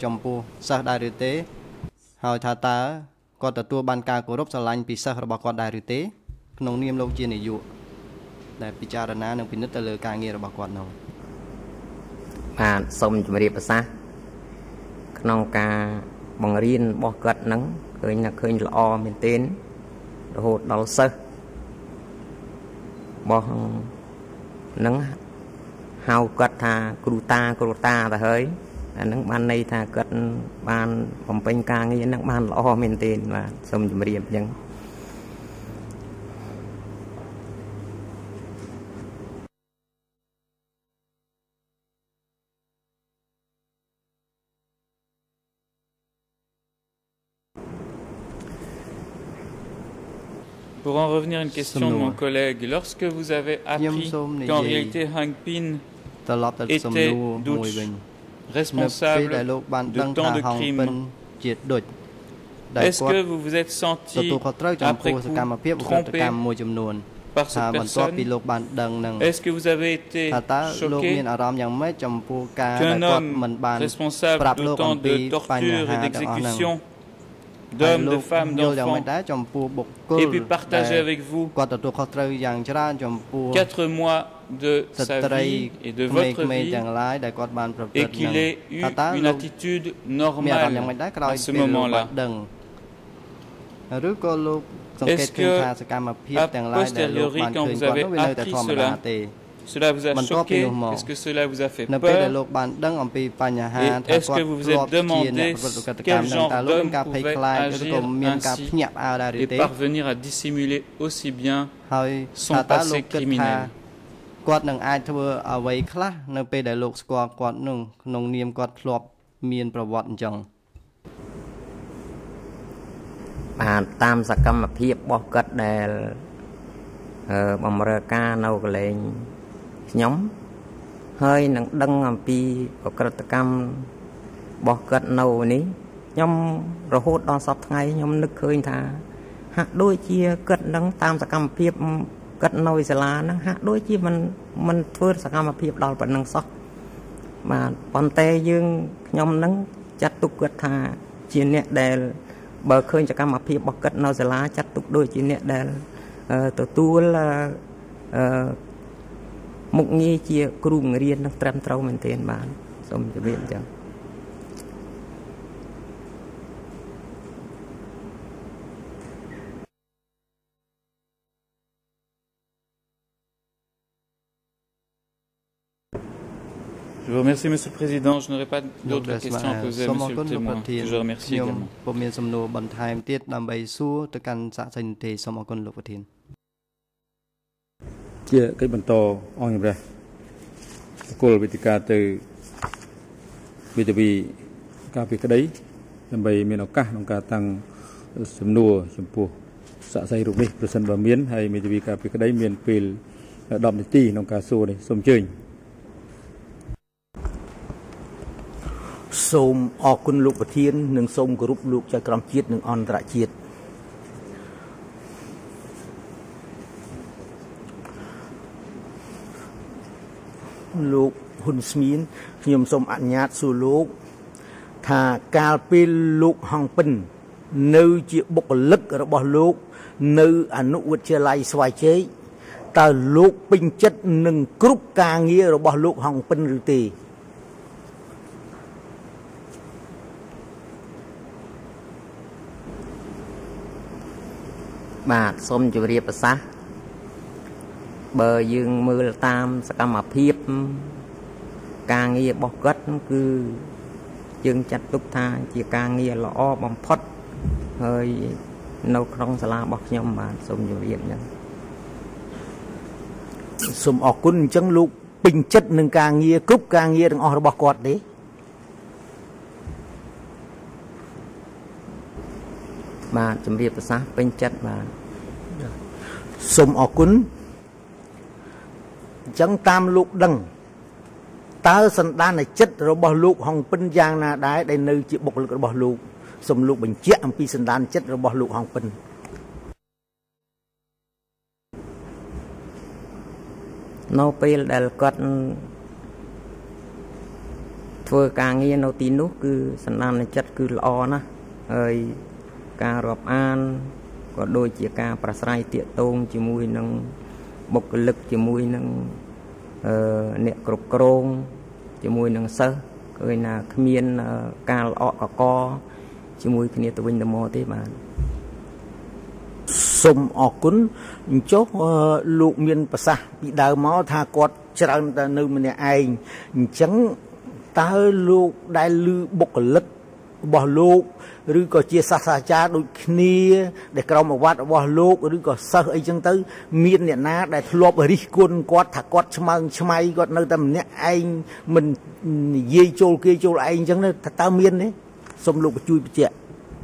ហើយថាតើគាត់ទទួលបានការគោរពស្រឡាញ់ពីសិស្សរបស់គាត់ដែរឬទេក្នុងនាមលោកជានាយកដែលពិចារណានិងពិនិត្យទៅលើការងាររបស់គាត់នោះបាទសូមជម្រាបប្រសាសន៍ក្នុងការបង្រៀនរបស់គាត់ហ្នឹងឃើញថាឃើញល្អមែនទែនរហូតដល់សិស្សរបស់ហ្នឹងហៅគាត់ថាគ្រូតាគ្រូតាទៅហើយ អានឹងបានន័យថាគាត់បានបំពេញការងារហ្នឹងបានល្អមែនទែនបាទសូមជម្រាបអញ្ចឹង Pour en revenir à une question de mon collègue, lorsque vous avez appris qu'en réalité Hung Pin était responsable de tant de crimes, est-ce que vous vous êtes senti après coup trompé par cette personne? Est-ce que vous avez été choqué qu'un homme responsable de tant de tortures et d'exécutions d'hommes, de femmes, d'enfants ait pu partager avec vous quatre mois de sa vie et de votre vie et qu'il ait eu une attitude normale à ce moment-là? Est-ce que, a posteriori, quand vous avez appris cela, cela vous a choqué? Est-ce que cela vous a fait peur? Et est-ce que vous vous êtes demandé quel genre d'homme pouvait agir ainsi et parvenir à dissimuler aussi bien son passé criminel? គាត់នឹងអាចធ្វើអ្វីខ្លះនៅពេលដែលលោកស្គាល់គាត់នឹងក្នុងនាមគាត់ធ្លាប់មានប្រវត្តិអញ្ចឹងបាទតាមសកម្មភាពរបស់គាត់ដែលបម្រើការនៅកន្លែងខ្ញុំហើយនឹងដឹងអំពីប្រក្រតកម្មរបស់គាត់នៅនេះខ្ញុំរហូតដល់សពថ្ងៃខ្ញុំនឹកឃើញថាហាក់ដូចជាគាត់នឹងតាមសកម្មភាព គាត់នៅសាលាហ្នឹងហាក់ដូចជាមិនមិនធ្វើសកម្មភាពដល់ប៉ុណ្ណឹងសោះបាទប៉ុន្តែយើងខ្ញុំហ្នឹងចាត់ទុកគាត់ថាជាអ្នកដែលបើឃើញសកម្មភាពរបស់គាត់នៅសាលាចាត់ទុកដូចជាអ្នកដែលទទួលមុខងារជាគ្រូបង្រៀននឹងត្រឹមត្រូវមែនទែនបាទសូមជម្រាបអញ្ចឹង Je vous remercie, Monsieur le Président. Je n'aurai pas d'autres questions à poser à Monsieur le témoin. Je vous remercie également. ผมមានសំណួរបន្ថែមទៀតដើម្បីសួរទៅកាន់សាកសីនីតិសូមអរគុណលោកប្រធានជាកិច្ចបន្តអង្គជំរះគោលវេទិកាទៅវិទ្យាការពីក្តីដើម្បីមានឱកាសក្នុងការតាំងសំណួរចំពោះសាកសីរូបនេះប្រសិនបើមានហើយមេធាវីការពីក្តីមានពេលដប់នាទីក្នុងការសួរនេះសូមអញ្ជើញសូមអរគុណលោកប្រធាននិងសូមគោរពលោកចៅក្រមជាតិនិងអន្តរជាតិលោកហ៊ុនស្មៀនខ្ញុំសូមអនុញ្ញាតសួរលោកថាកាលពេលលោកហងពិននៅជាបុគ្គលិករបស់លោកនៅអនុវិទ្យាល័យស្វាយជ័យតើលោកពេញចិត្តនឹងគ្រប់ការងាររបស់លោកហងពិនឬទេបាទសូមជម្រាបប្រសាសន៍បើយើងមើលតាមសកម្មភាពការងាររបស់គាត់គឺយើងចាត់ទុកថាជាការងារល្អបំផុតហើយនៅក្នុងសាលារបស់ខ្ញុំបាទសូមជម្រាបអញ្ចឹងសូមអរគុណអញ្ចឹងលោកពេញចិត្តនឹងការងារគ្រប់ការងារទាំងអស់របស់គាត់ទេបាទជំរាបប្រសាសន៍ពេញចិត្តបាទសូមអរគុណអញ្ចឹងតាមលោកដឹងតើសន្តានចិត្តរបស់លោកហុងពិនយ៉ាងណាដែរដែលនៅជាបុគ្គលិករបស់លោកសូមលោកបញ្ជាក់អំពីសន្តានចិត្តរបស់លោកហុងពិននៅពេលដែលគាត់ធ្វើការងារនៅទីនោះគឺសន្តានចិត្តគឺល្អណាស់ហើយការរាប់អានក៏ដូចជាការប្រស្រ័យទាក់ទងជាមួយនឹងបុគ្គលិកជាមួយនឹងអឺអ្នកគ្រប់គ្រងជាមួយនឹងសិស្សឃើញថាគ្មានការល្អកកជាមួយគ្នាទៅវិញទៅមកទេបាទសូមអរគុណអញ្ចឹងលោកមានប្រសាសន៍ពីដើមមកថាគាត់ច្រើនតែនៅម្នាក់ឯងអញ្ចឹងតើលោកដែលឮបុគ្គលិករបស់លោកឬក៏ជាសាស្ត្រាចារ្យដូចគ្នាដែលក្រុមអាវត្តរបស់លោកឬក៏សិស្សអីចឹងទៅមានអ្នកណាដែលធ្លាប់រិះគន់គាត់ថាគាត់ឆ្មើងឆ្មៃគាត់នៅតែម្នាក់ឯងមិននិយាយចូលគេចូលឯងចឹងទៅតើមានទេសូមលោកជួយបញ្ជាក់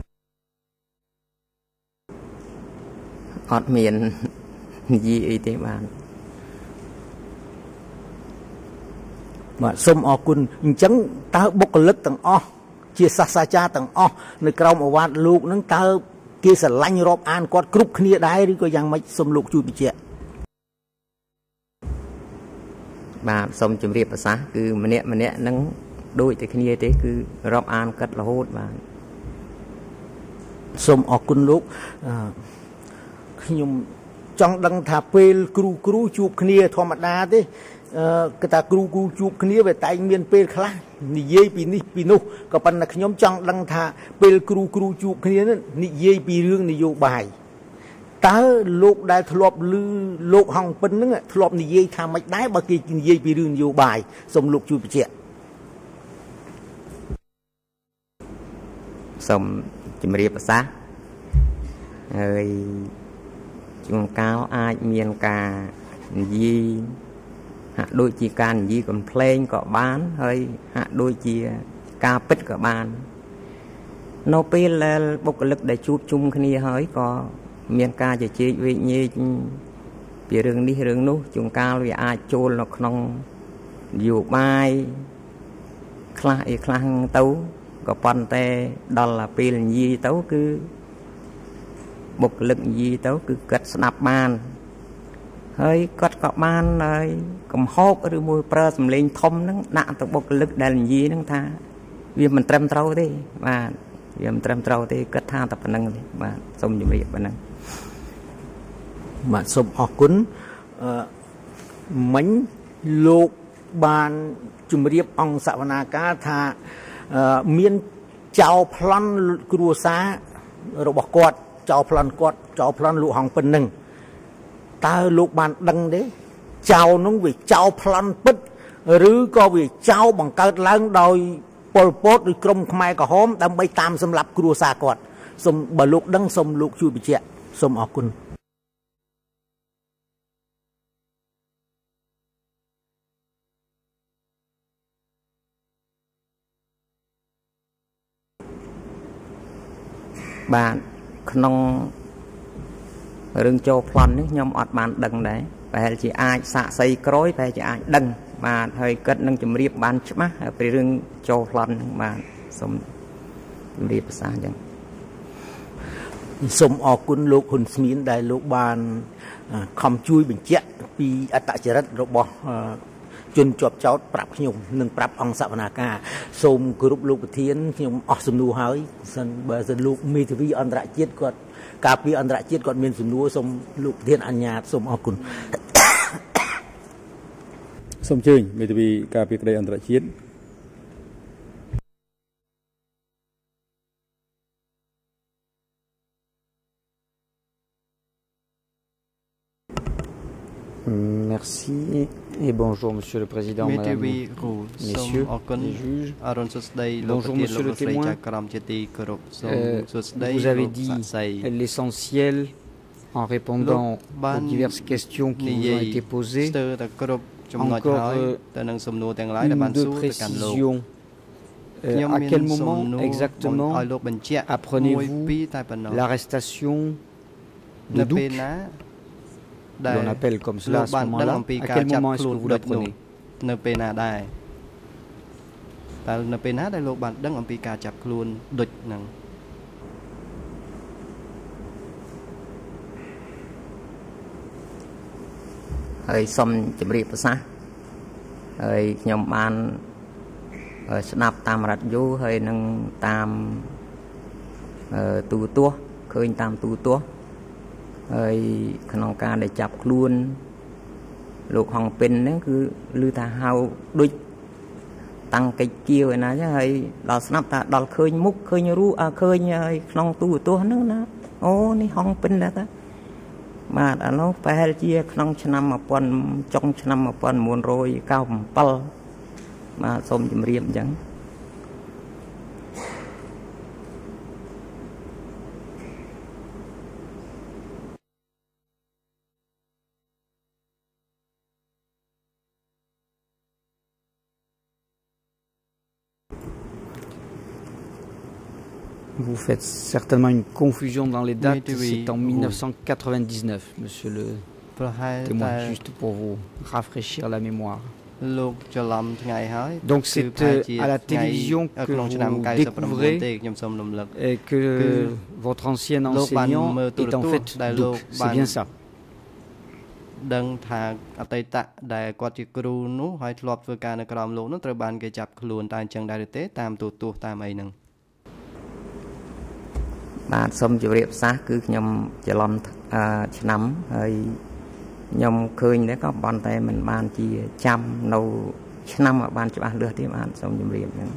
អត់មាននិយាយអីទេបាទបាទសូមអរគុណអញ្ចឹងតើបុគ្គលិកទាំងអស់ជាសាស្ត្រាចារ្យទាំងអស់នៅក្រោមអាវត្តលោកនឹងតើគេស្រឡាញ់រាប់អានគាត់គ្រប់គ្នាដែរឬក៏យ៉ាងម៉េចសូមលោកជួយបញ្ជាក់បាទសូមជម្រាបប្រសាសន៍គឺម្នាក់ម្នាក់នឹងដូចតែគ្នាទេគឺរាប់អានកាត់រហូតបាទសូមអរគុណលោកខ្ញុំចង់ដឹងថាពេលគ្រូគ្រូជួបគ្នាធម្មតាទេគឺថាគ្រូគ្រូជួបគ្នាវាតែងមានពេលខ្លះនិយាយពីនេះពីនោះក៏ប៉ុន្តែខ្ញុំចង់ដឹងថាពេលគ្រូគ្រូជួបគ្នានិយាយពីរឿងនយោបាយតើលោកដែលធ្លាប់ឮលោកហុងពិនហ្នឹងធ្លាប់និយាយថាម៉េចដែរបើគេនិយាយពីរឿងនយោបាយសូមលោកជួយបញ្ជាក់សូមជម្រាបប្រសាសន៍ហើយជួនកាលអាចមានការនិយាយហាក់ដូចជាការនិយាយកំ pl ែងក៏បានហើយហាក់ដូចជាការពិតក៏បាននៅពេលដែលបុគ្គលិកដែលជួបជុំគ្នាហើយក៏មានការជជែកវែកញែកពីរឿងនេះរឿងនោះជួនកាលវាអាចចូលនៅក្នុងនយោបាយខ្លះអីខ្លះទៅក៏ប៉ុន្តែដល់ពេលនិយាយទៅគឺបុគ្គលិកនិយាយទៅគឺគាត់ស្ដាប់បានហើយគាត់ក៏បានហើយកំហុសឬមួយប្រើសម្លេងធំហ្នឹងដាក់ទៅបុគ្គលិកដែលនិយាយហ្នឹងថាវាមិនត្រឹមត្រូវទេបាទវាមិនត្រឹមត្រូវទេគាត់ថាតែប៉ុណ្្នឹងទេបាទសូមជម្រាបប៉ុណ្្នឹងបាទសូមអរគុណអឺមិញលោកបានជម្រាបអង្គសវនាការថាមានចៅប្លន់គ្រួសាររបស់គាត់ចៅប្លន់គាត់ចៅប្លន់លោកហុងពិនហ្នឹងតើលោកបានដឹងទេចៅនោះវាចៅប្លន់ពិតឬក៏វាចៅបង្កើតឡើងដោយប៉ុលពតឬក្រុមខ្មែរក្រហមដើម្បីតាមសម្លាប់គ្រួសារគាត់សូមបើលោកដឹងសូមលោកជួយបញ្ជាក់សូមអរគុណបាទក្នុងរឿងចូលប្លន់នេះខ្ញុំអត់បានដឹងដែរប្រហែលជាអាចសាកសីក្រោយប្រហែលជាអាចដឹងបាទហើយគាត់នឹងជម្រាបបានច្បាស់ពីរឿងចូលប្លន់ហ្នឹងបាទសូមជម្រាបប្រសាសន៍អញ្ចឹងសូមអរគុណលោកហ៊ុនស្មៀនដែលលោកបានខំជួយបញ្ជាក់ពីអត្តចរិតរបស់ជនជាប់ចោតប្រាប់ខ្ញុំនិងប្រាប់អង្គសវនាការសូមគោរពលោកប្រធានខ្ញុំអស់សំណួរហើយសិនបើសិនលោកមេធាវីអន្តរជាតិគាត់ការពីអន្តរជាតិគាត់មានសំណួរសូមលោកប្រធានអនុញ្ញាតសូមអរគុណសូមអញ្ជើញមេធាវីការពីក្តីអន្តរជាតិ Merci et bonjour Monsieur le Président, Madame, Messieurs les juges. Bonjour Monsieur le témoin. Euh, vous avez dit l'essentiel en répondant aux diverses questions qui vous ont été posées. Encore euh, une de précision. Euh, à quel moment exactement apprenez-vous l'arrestation de Douk? On appelle comme cela à ce moment-là. À quel moment est-ce que vous l'apprenez? Hơi xâm chấm riệp xa hơi nhóm ban snap tam rạch vô hơi nâng tam tu tua khơi tam tu tua hơi khăn ca để chập luôn lục hồng pin đó cứ lưu ta hao đôi tăng cái chiều này chứ hơi đào snap ta đào khơi múc khơi như ru à khơi như hơi non tu tua nữa nè ô ní hồng pin đó ta mà đã nó phải chia trong năm một phần trong năm một phần muốn rồi cao một pal mà xong chìm riêng chẳng Vous faites certainement une confusion dans les dates, c'est en mille neuf cent quatre-vingt-dix-neuf, monsieur le témoin, juste pour vous rafraîchir la mémoire. Donc c'est euh, à la télévision que vous découvrez et que votre ancien enseignant est en fait Douk, c'est bien ça. Bạn xâm chịu riệp xác cứ nhầm chỉ làm năm hơi nhầm khơi đấy có bàn tay mình bàn chỉ trăm nâu năm mà bàn chỉ bàn lừa thì bạn xâm chịu riệp nữa.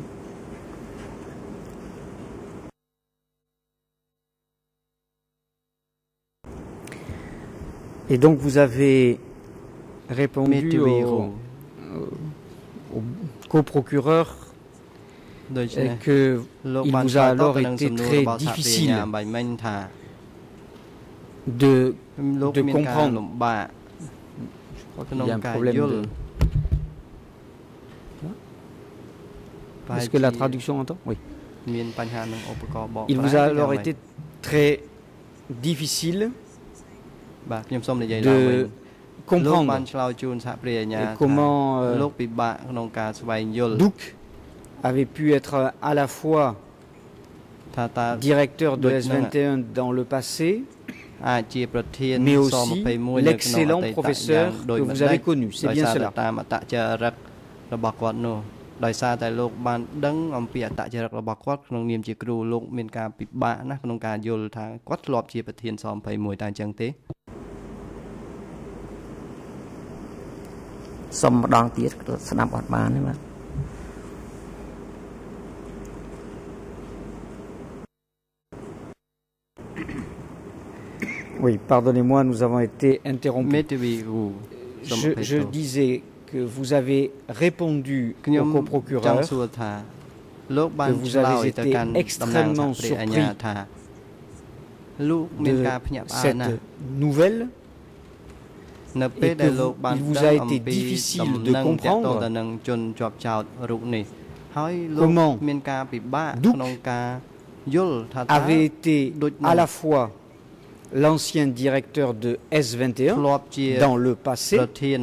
Et donc vous avez répondu au, au coprocureur et que il vous a alors été très difficile de, de comprendre. Je crois qu'il y a un problème de... Est-ce que la traduction entend? Oui. Il vous a alors été très difficile de comprendre comment euh, Douk avait pu être à la fois directeur de S vingt et un dans le passé, mais aussi l'excellent professeur que vous avez connu. C'est bien cela. Oui, pardonnez-moi, nous avons été interrompus. Je, je disais que vous avez répondu au coprocureur, que vous avez été extrêmement surpris de cette nouvelle et que vous, il vous a été difficile de comprendre comment Douk avait été à la fois l'ancien directeur de S vingt et un dans le passé,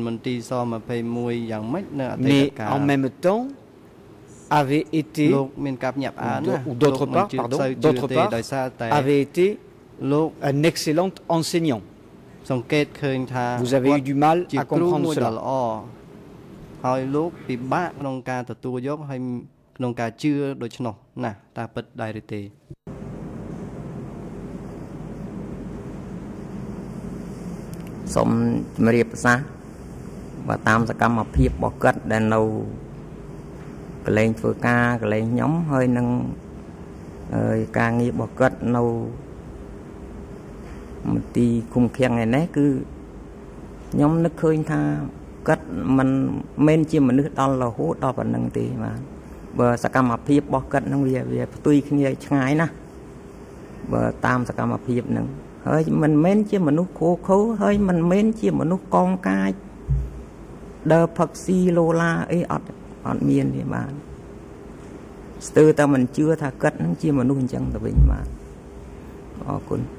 mais en même temps avait été, ou d'autre part, pardon, d'autre part, avait été un excellent enseignant. Vous avez eu du mal à comprendre cela. Xong riệp xa và tam sa cam mà phiếp bỏ cất đèn nâu cái lên phơi ca cái lên nhóm hơi nâng ca nghi bỏ cất nâu một tí khung khen này nè cứ nhóm nước khơi tha cất mình men chia mình nước đo là hú đo và nâng tí mà bờ sa cam mà phiếp bỏ cất nâng về về tuy khi ngày nè bờ tam sa cam mà phiếp nâng ហើយមិនមែនជាមនុស្សខូខើហើយមិនមែនជាមនុស្សកងកាចដើរផឹកស៊ីឡូឡាអីអត់អត់មានទេបាទស្ទើរតែមិនជឿថាគាត់នឹងជាមនុស្សអញ្ចឹងទៅវិញបាទអរគុណ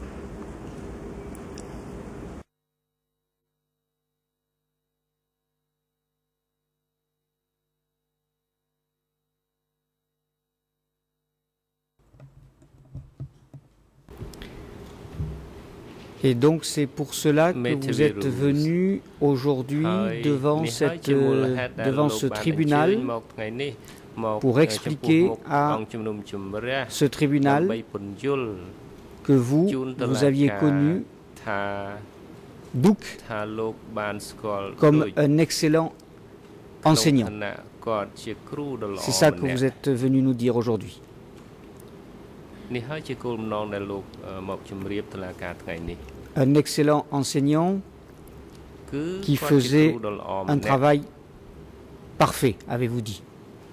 Et donc c'est pour cela que vous êtes venu aujourd'hui devant, cette, euh, devant ce tribunal pour expliquer à ce tribunal que vous, vous aviez connu Book comme un excellent enseignant. C'est ça que vous êtes venu nous dire aujourd'hui. Un excellent enseignant qui faisait un travail parfait, avez-vous dit.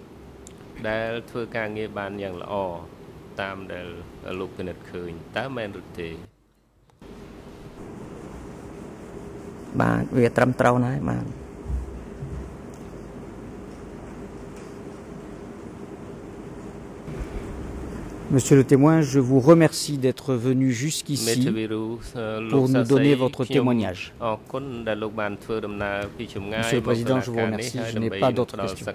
Monsieur le témoin, je vous remercie d'être venu jusqu'ici pour nous donner votre témoignage. Monsieur le Président, je vous remercie. Je n'ai pas d'autres questions.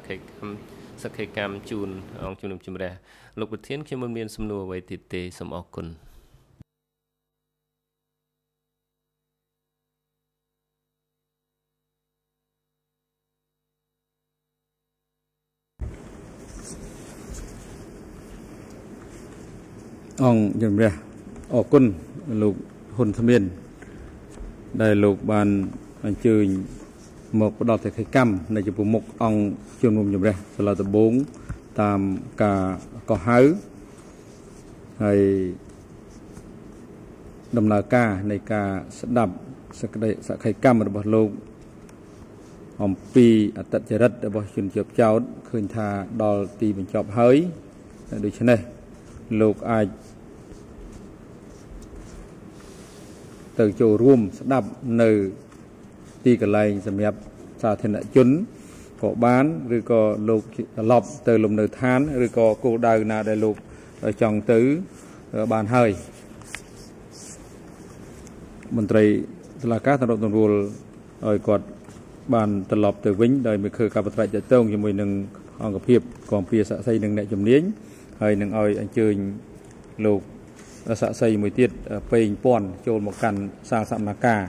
Ông dùm ra, ở quân lục Hum Smirn, đây lục bàn chơi một đợt thể khai cam này chụp một ông chuyên môn dùm ra, sau là tập bốn tam cả có hái, hay đầm là ca này ca sẽ đập sẽ đây sẽ khai cam ở bậc lục, ông pi ở tận trái đất ở bậc chuyên chụp cháu khơi thà đo tì mình chụp hái, được thế này. Lục ai từ chỗ room đập nơi ti cả lại sầm nhập xa thiên đại chốn có bán rồi có lục lọc từ lùm nơi than rồi có cô đời nào đại lục ở trong tứ ở bàn hơi mình thấy là các thằng đồng ruột rồi còn bàn từ lọc từ vĩnh đời mới khơi cả bát chạy tông cho mình đừng ông gặp hiệp còn phía xã xây đừng đại chấm niếng hay nâng ơi anh chơi lục xã xây mùi tiết Peng Poan chôn một căn sang sạm lá cà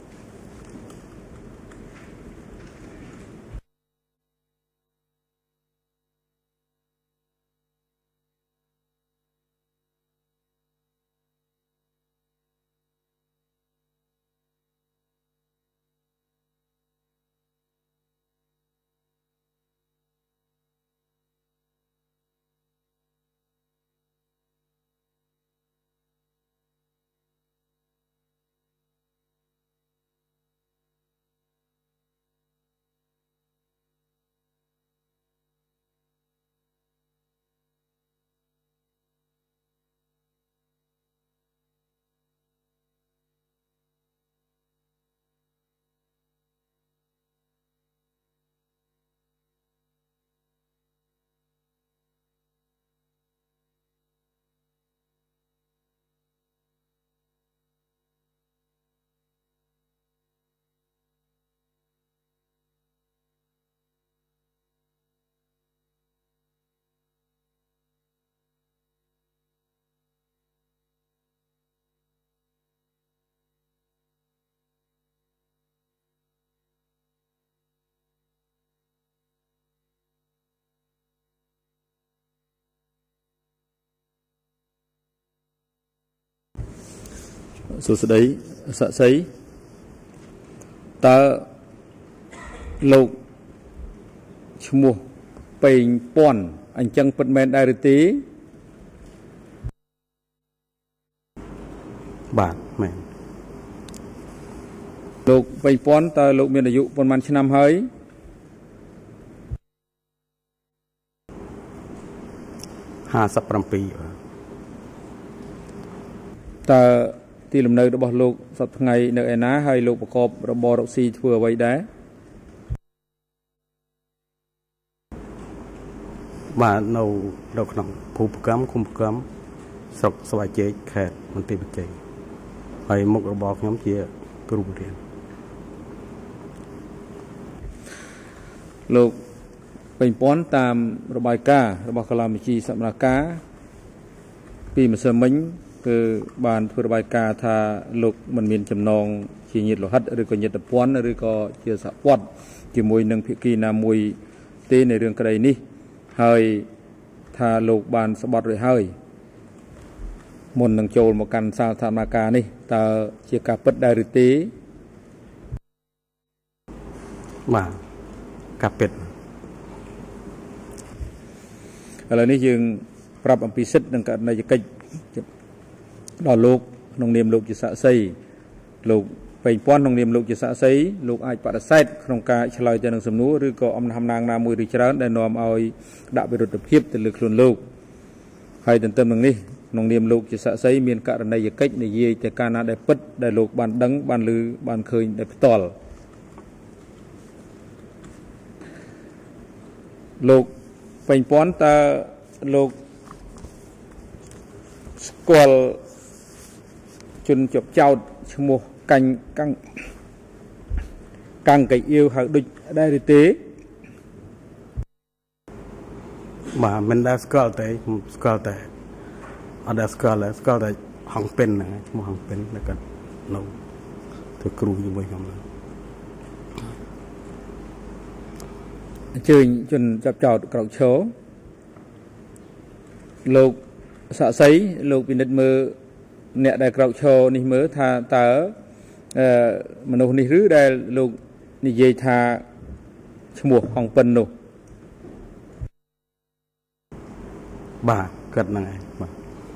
số đấy xã xây ta lục mua Peng Poan anh chăng bật men đại tí bạn mẹ lục Peng Poan ta lục miền dụ phần man năm hơi hà sập rầm pì ta ទីលំនៅរបស់លោកសប្តាហ៍ថ្ងៃនៅឯណាហើយលោកប្រកបរបររកស៊ីធ្វើអ្វីដែរបាទនៅនៅក្នុងភូមិកម្មឃុំកម្មស្រុកស្វាយជែកខេត្តមន្ទីរបន្ទាយហើយមុខរបរខ្ញុំជាគ្រូបង្រៀនលោកពេញពាន់តាមរបាយការណ៍របស់កលាវិជីសមាការពីម្សិលមិញគឺបានធ្វើរបាយការណ៍ថាលោកមិនមានចំណងជាញាតិលោហិតឬក៏ញាតិពន្ធឬក៏ជាសហព័ន្ធជាមួយនឹងភាគីណាមួយទេในเรื่องក្តីនេះហើយថាលោកបានស្បត់រួចហើយមុននឹងចូលមកកាន់សាធារណការនេះតើជាការពិតដែរឬទេបាទការពិតឥឡូវនេះយើងប្រាប់អំពីសិទ្ធិនិងករណីយកិច្ចដល់លោកក្នុងនាមលោកជាសាក្សីលោកពេញពាន់ក្នុងនាមលោកជាសាក្សីលោកអាចបដិសេធក្នុងការឆ្លើយទៅនឹងសំណួរឬក៏អំណះអំណាងណាមួយឬច្រើនដែលនាំឲ្យដាក់វិរុទ្ធភាពទៅលើខ្លួនលោកហើយទន្ទឹមនឹងនេះក្នុងនាមលោកជាសាក្សីមានករណីយកិច្ចនិយាយទៅការណាដែលពិតដែលលោកបានដឹងបានឮបានឃើញដោយផ្ទាល់លោកពេញពាន់តើលោកស្គាល់ជនជាប់ចោតឈ្មោះកាញ់កាំងកាំងកៃអ៊ីវហៅដូចដែរឬទេបាទមិនដែរស្គាល់ទេស្គាល់តែអត់ដែរស្គាល់ស្គាល់តែហងពេនហ្នឹងឈ្មោះហងពេនតែគាត់នៅធ្វើគ្រូជាមួយខ្ញុំហ្នឹងអញ្ជើញជនចាប់ចោតក្រោកឈរលោកសាក់សីលោកពិនិត្យមើលអ្នកដែលក្រោកឈរនេះមើលថាតើមនុស្សនេះឬដែលលោកនិយាយថាឈ្មោះហងពិននោះបាទគាត់ហ្នឹងឯងបាទ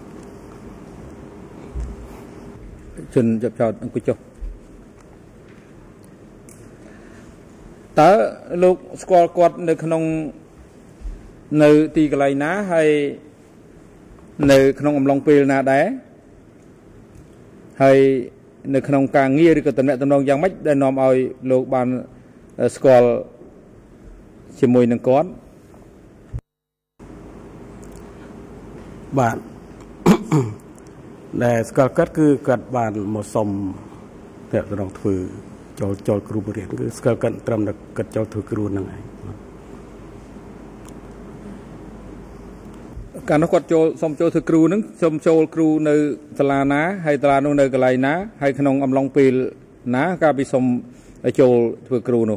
ជនចាប់ចោតអង្គុយចុះតើលោកស្គាល់គាត់នៅក្នុងនៅទីកន្លែងណាហើយនៅក្នុងអំឡុងពេលណាដែរហើយនៅក្នុងការងារឬក៏តំណែងតំណងយ៉ាងម៉េចដែលនាំឲ្យលោកបានស្គាល់ជាមួយនឹងគាត់បាទដែលស្គាល់គាត់គឺគាត់បានមកសុំតែត្រង់ធ្វើចូលចូលគ្រូបរិញ្ញាគឺស្គាល់គាត់ត្រឹមតែគាត់ចូលធ្វើគ្រូហ្នឹងឯងកាលនោះគាត់ចូលសុំចូលធ្វើគ្រូហ្នឹងសុំចូលគ្រូនៅសាលាណាហើយសាលានោះនៅកន្លែងណាហើយក្នុងអំឡុងពេលណាកាលពីសុំចូលធ្វើគ្រូនោះ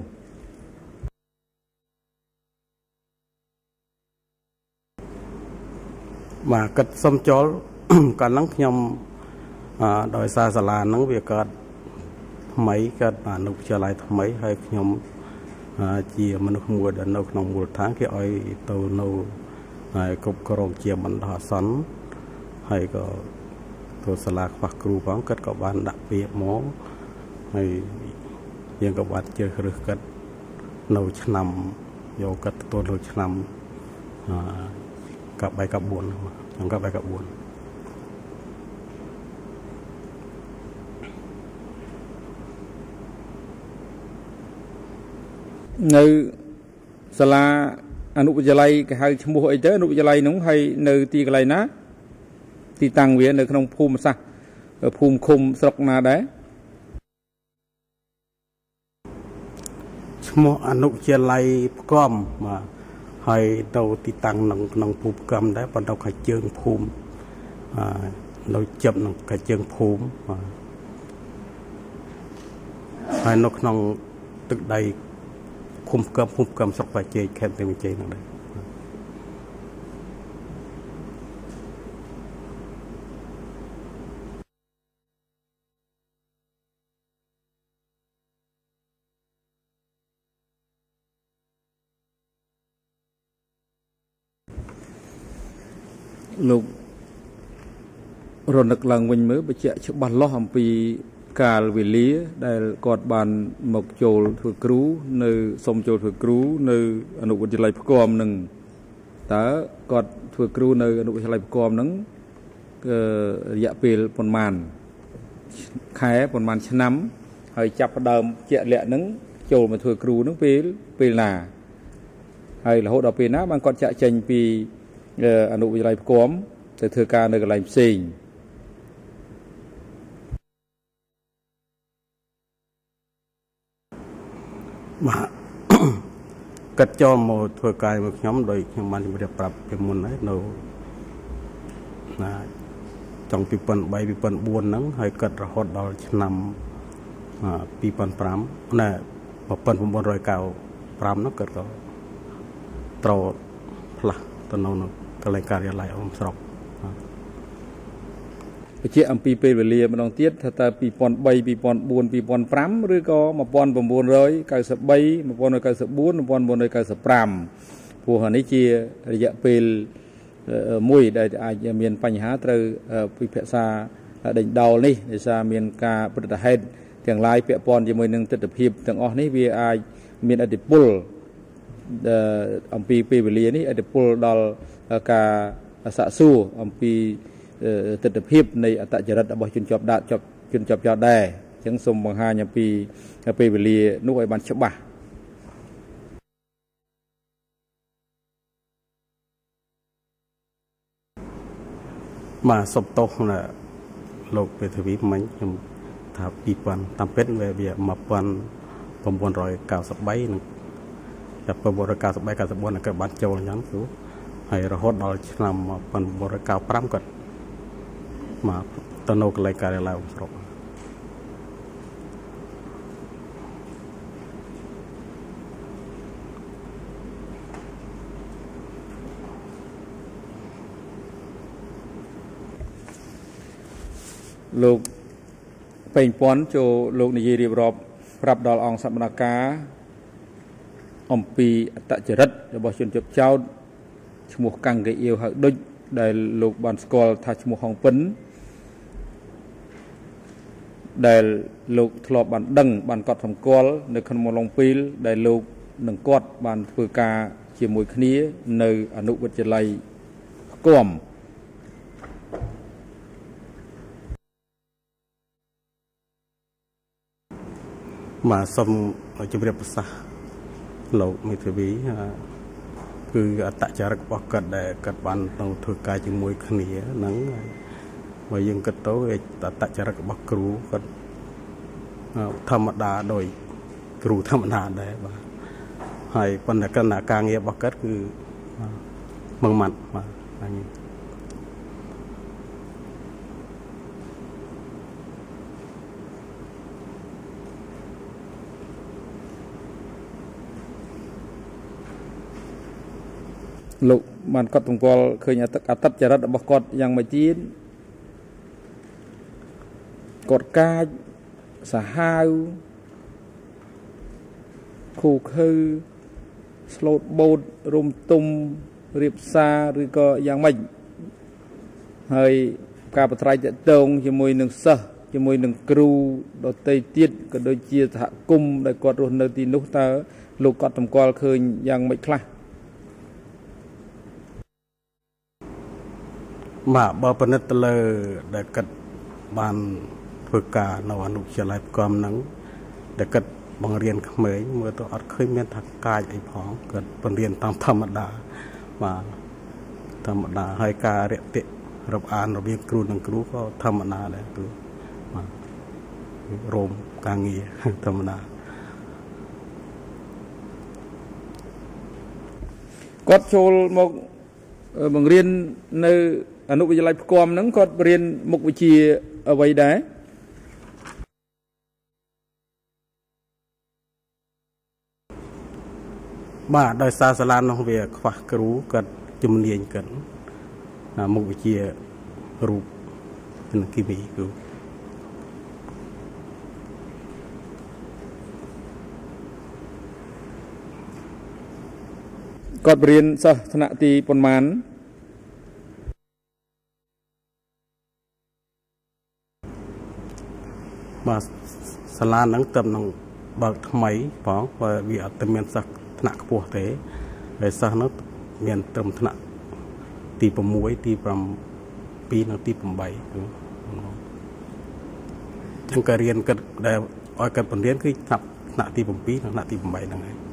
បាទគាត់សុំចូលកាលហ្នឹងខ្ញុំដោយសារសាលាហ្នឹងវាកើតថ្មីកើតអនុវិទ្យាល័យថ្មីហើយខ្ញុំជាមនុស្សមួយដែលនៅក្នុងមូលដ្ឋានគេឲ្យទៅនៅហើយគ្រប់គ្រងជាបណ្ដោះអាសន្នហើយក៏ទៅសាលាខ្វះគ្រូផងគាត់ក៏បានដាក់ពាក្យមកហើយយើងក៏បានជ្រើសរើសគាត់នៅឆ្នាំយកគាត់ទទួលនៅឆ្នាំអឺកាប់បីកាប់បួនខ្ញុំកាប់បីកាប់បួននៅសាលាអនុវិទ្យាល័យគេហៅឈ្មោះអីទៅអនុវិទ្យាល័យនោះហើយនៅទីកន្លែងណាទីតាំងវានៅក្នុងភូមិសាស្ត្រភូមិឃុំស្រុកណាដែរឈ្មោះអនុវិទ្យាល័យផ្កំបាទហើយទៅទីតាំងក្នុងក្នុងភូមិផ្កំដែរប៉ុន្តែខាងជើងភូមិអឺនៅជិបនឹងខាងជើងភូមិបាទហើយនៅក្នុងទឹកដីឃុំផ្កំភូមិផ្កំស្រុកបាជ័យខេត្តបន្ទាយហ្នឹងដែរលោករនឹកឡើងវិញមើលបញ្ជាក់ច្បាស់លាស់អំពីកាលវេលាដែលគាត់បានមកចូលធ្វើគ្រូនៅសុំចូលធ្វើគ្រូនៅអនុវិទ្យាល័យផ្គាំនឹងតើគាត់ធ្វើគ្រូនៅអនុវិទ្យាល័យផ្គាំនឹងរយៈពេលប៉ុន្មានខែប៉ុន្មានឆ្នាំហើយចាប់ផ្ដើមជាក់លាក់ហ្នឹងចូលមកធ្វើគ្រូហ្នឹងពេលពេលណាហើយរហូតដល់ពេលណាបានគាត់ចាក់ចេញពីអនុវិទ្យាល័យផ្គាំទៅធ្វើការនៅកន្លែងផ្សេងបាទកាត់ចូលមកធ្វើការមួយខ្ញុំដោយខ្ញុំបានជម្រាបប្រាប់ពីមុនហើយនៅណាចុងពីរពាន់បី ពីរពាន់បួនហ្នឹងហើយកាត់រហូតដល់ឆ្នាំពីរពាន់ប្រាំណែmột nghìn chín trăm chín mươi lăm nó kết có trâu là tận nào nó cái lại cả lại ông sọc chị âm pi pe về lia mà đồng tiết thật ta pi pon bay pi pon buồn pi pon pram rồi có một pon bầm buồn rồi cái sập bay một pon rồi cái sập buồn một pon buồn rồi cái sập pram phù hợp đấy chia dạ pe mùi để ai miền Pành Há từ pi phe xa đỉnh đầu đi để xa miền ca bật ra hếtទាំងឡាយពាក់ព័ន្ធជាមួយនឹងទស្សនវិជ្ជាទាំងអស់នេះវាអាចមានឥទ្ធិពលអំពីពេលវេលានេះឥទ្ធិពលដល់ការសាកសួរអំពីទស្សនវិជ្ជានៃអត្តចរិតរបស់ជនជាប់ដាក់ជាប់ជនជាប់ចោតដែរអញ្ចឹងសូមបង្ហាញអំពីពេលវេលានោះឲ្យបានច្បាស់បាទសុំទោសណាលោកពេទ្រវីមិញខ្ញុំថាពីរពាន់តាមពិតវាវាmột nghìn chín trăm chín mươi baនឹងចាប់một nghìn chín trăm chín mươi ba 九bốnក៏បានចូលអញ្ចឹងព្រោះហើយរហូតដល់ឆ្នាំmột nghìn chín trăm chín mươi lămគាត់មកទៅនៅកន្លែងការិយាល័យស្រុកលោកពេញពាន់ចូលលោកនិយាយរៀបរាប់ប្រាប់ដល់អង្គសមាការអំពីអត្តចរិតរបស់ជនជាប់ចោតឈ្មោះកាំងកេអៀវហៅដុចដែលលោកបានស្គាល់ថាឈ្មោះហុងពិនដែលលោកធ្លាប់បានដឹងបានកត់សម្គាល់នៅក្នុងឡុងពីលដែលលោកនឹងគាត់បានធ្វើការជាមួយគ្នានៅអនុវិទ្យាល័យផ្គាំមកសូមជម្រាបប្រសាសន៍លោកមេធាវីគឺអត្តចរិតរបស់គាត់ដែលគាត់បានទៅធ្វើការជាមួយគ្នាហ្នឹងបើយើងគិតទៅអត្តចរិតរបស់គ្រូគាត់ធម្មតាដោយគ្រូធម្មតាដែរបាទហើយប៉ុន្តែគណៈការងាររបស់គាត់គឺមឹងម៉ាត់បាទហ្នឹងលោកបានកត់សម្គាល់ឃើញអត្តចរិតរបស់គាត់យ៉ាងម៉េចទៀតគាត់កាចសាហាវខូខើស្លូតបូតរុំទុំរៀបសារឬក៏យ៉ាងម៉េចហើយការបត្រៃតតងជាមួយនឹងសិស្សជាមួយនឹងគ្រូដទៃទៀតក៏ដូចជាសហគមន៍ដែលគាត់រស់នៅទីនោះតើលោកកត់សម្គាល់ឃើញយ៉ាងម៉េចខ្លះបាទបើពិនិត្យទៅលើដែលគាត់បានធ្វើការនៅអនុវិទ្យាល័យផ្គាំហ្នឹងដែលគាត់បង្រៀនក្មេងមើលទៅអត់ឃើញមានថាកាចអីផងគាត់បង្រៀនតាមធម្មតាបាទធម្មតាហើយការរាក់ទាក់រាប់អានរបៀបគ្រូនិងគ្រូក៏ធម្មតាដែរគ្រូបាទរោមការងារធម្មតាគាត់ចូលមកបង្រៀននៅអនុវិទ្យាល័យផ្គាំហ្នឹងគាត់រៀនមុខវិជ្ជាអ្វីដែរបាទដោយសារសាលានោះវាខ្វះគ្រូគាត់ជំនាញគាត់មុខវិជ្ជារូបនិងគីមីគ្រូគាត់រៀនសិស្សថ្នាក់ទីប៉ុន្មានបាទសាលាហ្នឹងទៅនឹងបើកថ្មីផងបើវាអត់តែមានសិស្សថ្នាក់ខ្ពស់ទេហើយសិស្សហ្នឹងមានត្រឹមថ្នាក់ទី6ទី7និងទី8 ទាំងការរៀនគិតដែលឲ្យកាត់បង្រៀនគឺថ្នាក់ថ្នាក់ទីbảyនិងថ្នាក់ទីeightហ្នឹងហើយ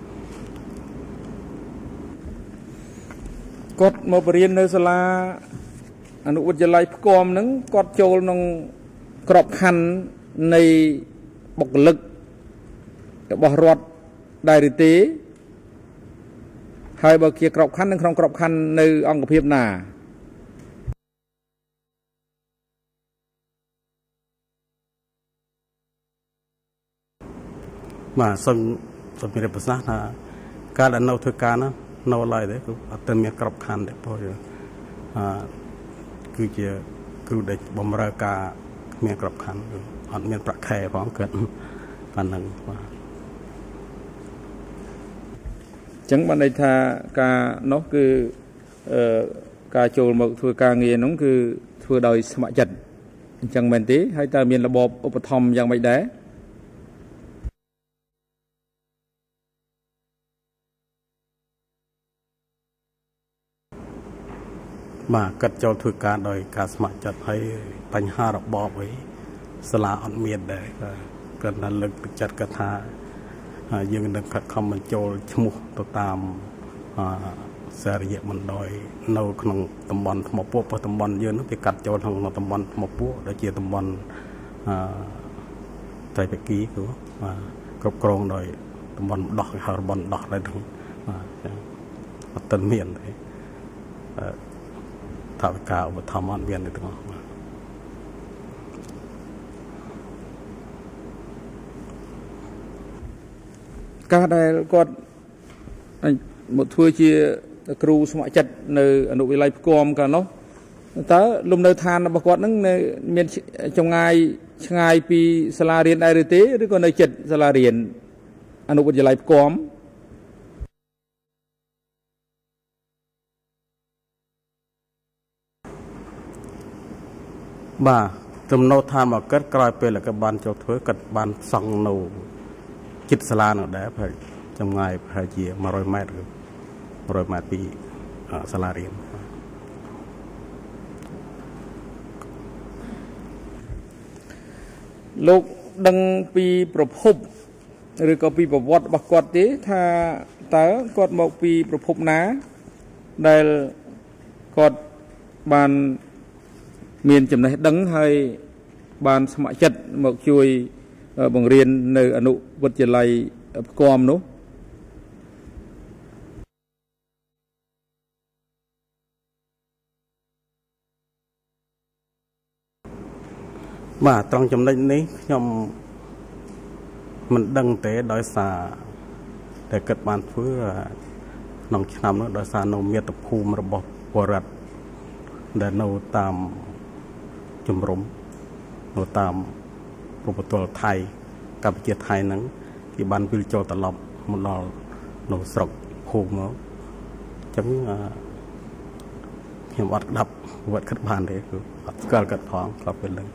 គាត់មកបរៀននៅសាលាអនុវិទ្យាល័យផ្គាំហ្នឹងគាត់ចូលក្នុងក្របខ័ណ្ឌនៃបុគ្គលិករបស់រដ្ឋដែរឬទេហើយបើជាក្របខ័ណ្ឌនៅក្នុងក្របខ័ណ្ឌនៅអង្គភាពណាបាទសូមសូមមានប្រសាសន៍ថាការដែលនៅធ្វើការណានៅឡើយទេគឺអត់ទាន់មានក្របខ័ណ្ឌទេព្រោះអឺគឺជាគ្រូដែលបម្រើការមានក្របខ័ណ្ឌអត់មានប្រាក់ខែផងគាត់ប៉ុណ្ណឹងបាទចឹងបានន័យថាការនោះគឺអឺការចូលមកធ្វើការងារនោះគឺធ្វើដោយស្ម័គ្រចិត្តអញ្ចឹងមែនទេហើយតើមានរបបឧបត្ថម្ភយ៉ាងម៉េចដែរបាទកាត់ចូលធ្វើការដោយការស្ម័គ្រចិត្តហើយបញ្ហារបបអីសាលាអត់មានដែរគាត់ថាលើកទឹកចិត្តគាត់ថាយើងនឹងខិតខំបញ្ចូលឈ្មោះទៅតាមសារិយមណ្ឌលនៅក្នុងតំបន់ថ្មពោះប៉ុតំបន់យើងនោះគេកាត់ចូលក្នុងតំបន់ថ្មពោះដែលជាតំបន់អឺត្រៃបេគីគឺបាទគ្រប់គ្រងដោយតំបន់ដោះគេហៅតំបន់ដោះដែរហ្នឹងបាទចឹងអត់ទាន់មានទេអឺថាវិការឧបត្ថម្ភអត់មានទេទាំងអស់ការដែលគាត់មកធ្វើជាគ្រូស្ម័គ្រចិត្តនៅអនុវិទ្យាល័យផ្គាំកាលនោះតើលំនៅឋានរបស់គាត់នឹងមានចម្ងាយឆ្ងាយពីសាលារៀនដែរឬទេឬក៏នៅជិតសាលារៀនអនុវិទ្យាល័យផ្គាំបាទទំនោរឋានមកកើតក្រោយពេលក៏បានចូលធ្វើគាត់បានសង់នៅជិតសាលានោះដែរប្រហែលចម្ងាយប្រហែលជាone hundredម៉ែត្រឬone hundredម៉ែត្រពីសាលារៀនលោកដឹងពីប្រភពឬក៏ពីប្រវត្តិរបស់គាត់ទេថាតើគាត់មកពីប្រភពណាដែលគាត់បានមានចំណេះដឹងហើយបានស្ម័គ្រចិត្តមកជួយបង្រៀននៅអនុវិទ្យាល័យផ្គាំនោះបាទត្រង់ចំណុចនេះខ្ញុំមិនដឹងទេដោយសារតែគិតបានធ្វើក្នុងឆ្នាំនោះដោយសារនៅមាតុភូមិរបស់បរិវត្តដែលនៅតាមជំរំនៅតាមប្រពន្ធថៃកម្ពុជាថៃហ្នឹងគេបានវិលចូលត្រឡប់មកដល់នៅស្រុកភូមិមកអញ្ចឹងខ្ញុំអត់ក្តាប់វត្តគិតបានទេគឺអត់ស្គាល់គាត់ផងក៏ពេលហ្នឹង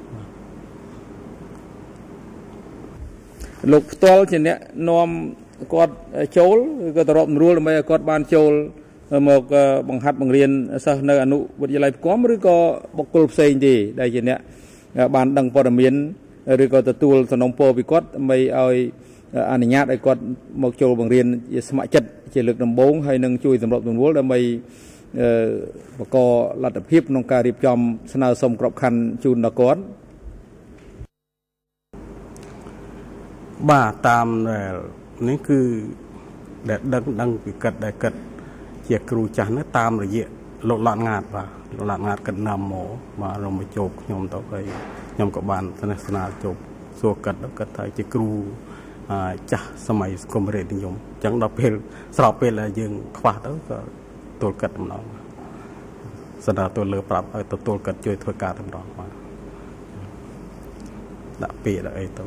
លោកផ្ទាល់ជាអ្នកនាំគាត់ចូលឬក៏ទៅរាប់រួលដើម្បីឲ្យគាត់បានចូលមកបង្ហាត់បង្រៀនសិស្សនៅអនុវិទ្យាល័យផ្គាំឬក៏បុគ្គលផ្សេងទេដែលជាអ្នកបានដឹងព័ត៌មានឬក៏ទទួលសំណុំពរពីគាត់ដើម្បីឲ្យអនុញ្ញាតឲ្យគាត់មកចូលបង្រៀនជាស្ម័គ្រចិត្តជាលើកដំបូងហើយនឹងជួយសម្របសម្រួលដើម្បីបង្កលទ្ធភាពក្នុងការរៀបចំស្នើសុំក្របខ័ណ្ឌជូនដល់គាត់បាទតាមនេះគឺដែលដឹងដឹងពីកិត្តដែលកិត្តជាគ្រូចាស់នោះតាមរយៈលោកឡាត់ងាតបាទលោកឡាត់ងាតកិត្តណាំមកបាទរំមកជោគខ្ញុំទៅហើយខ្ញុំក៏បានស្នេហ៍ស្នាលជោគសួរកិត្តកិត្តថាជាគ្រូចាស់សម័យសង្គមរាជនិយមអញ្ចឹងដល់ពេលស្របពេលដែលយើងខ្វះទៅក៏ទួលកិត្តម្ដងស្នើទួលលើប្រាប់ឲ្យទទួលកិត្តជួយធ្វើការតម្រង់បាទដាក់ពាក្យដាក់អីទៅ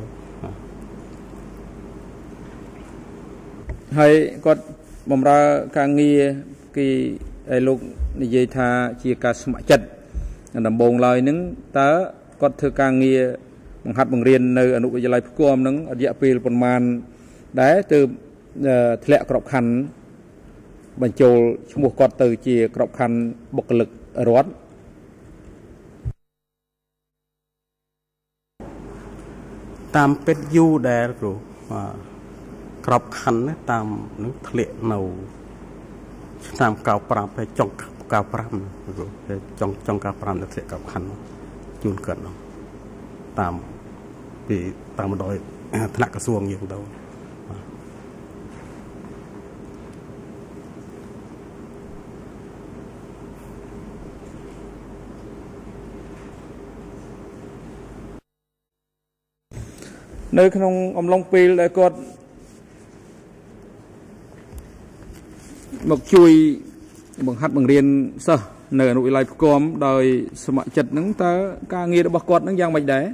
ហើយគាត់បម្រើការងារគេឲ្យលោកនិយាយថាជាការស្ម័គ្រចិត្តដំបូងឡើយហ្នឹងតើគាត់ធ្វើការងារបង្ហាត់បង្រៀននៅអនុវិទ្យាល័យផ្គាំហ្នឹងរយៈពេលប្រមាណដែរទើបធ្លាក់ក្របខ័ណ្ឌបញ្ចូលឈ្មោះគាត់ទៅជាក្របខ័ណ្ឌបុគ្គលិករដ្ឋ tam pet yu đè rồi crop khăn đấy tam nước thệ nầu tam cao pram phải trong cao pram rồi trong trong cao pram được sẽ cao khăn chun cận tam vì tam đôi thằng cả xuồng nhiều đâu nơi trong ông Long Pi lại có một chui bằng hạt bằng riêng sơ nơi nội lại com đời sự mạ chật nắng ta ca nghe được bạc quạt nắng giang bạch đá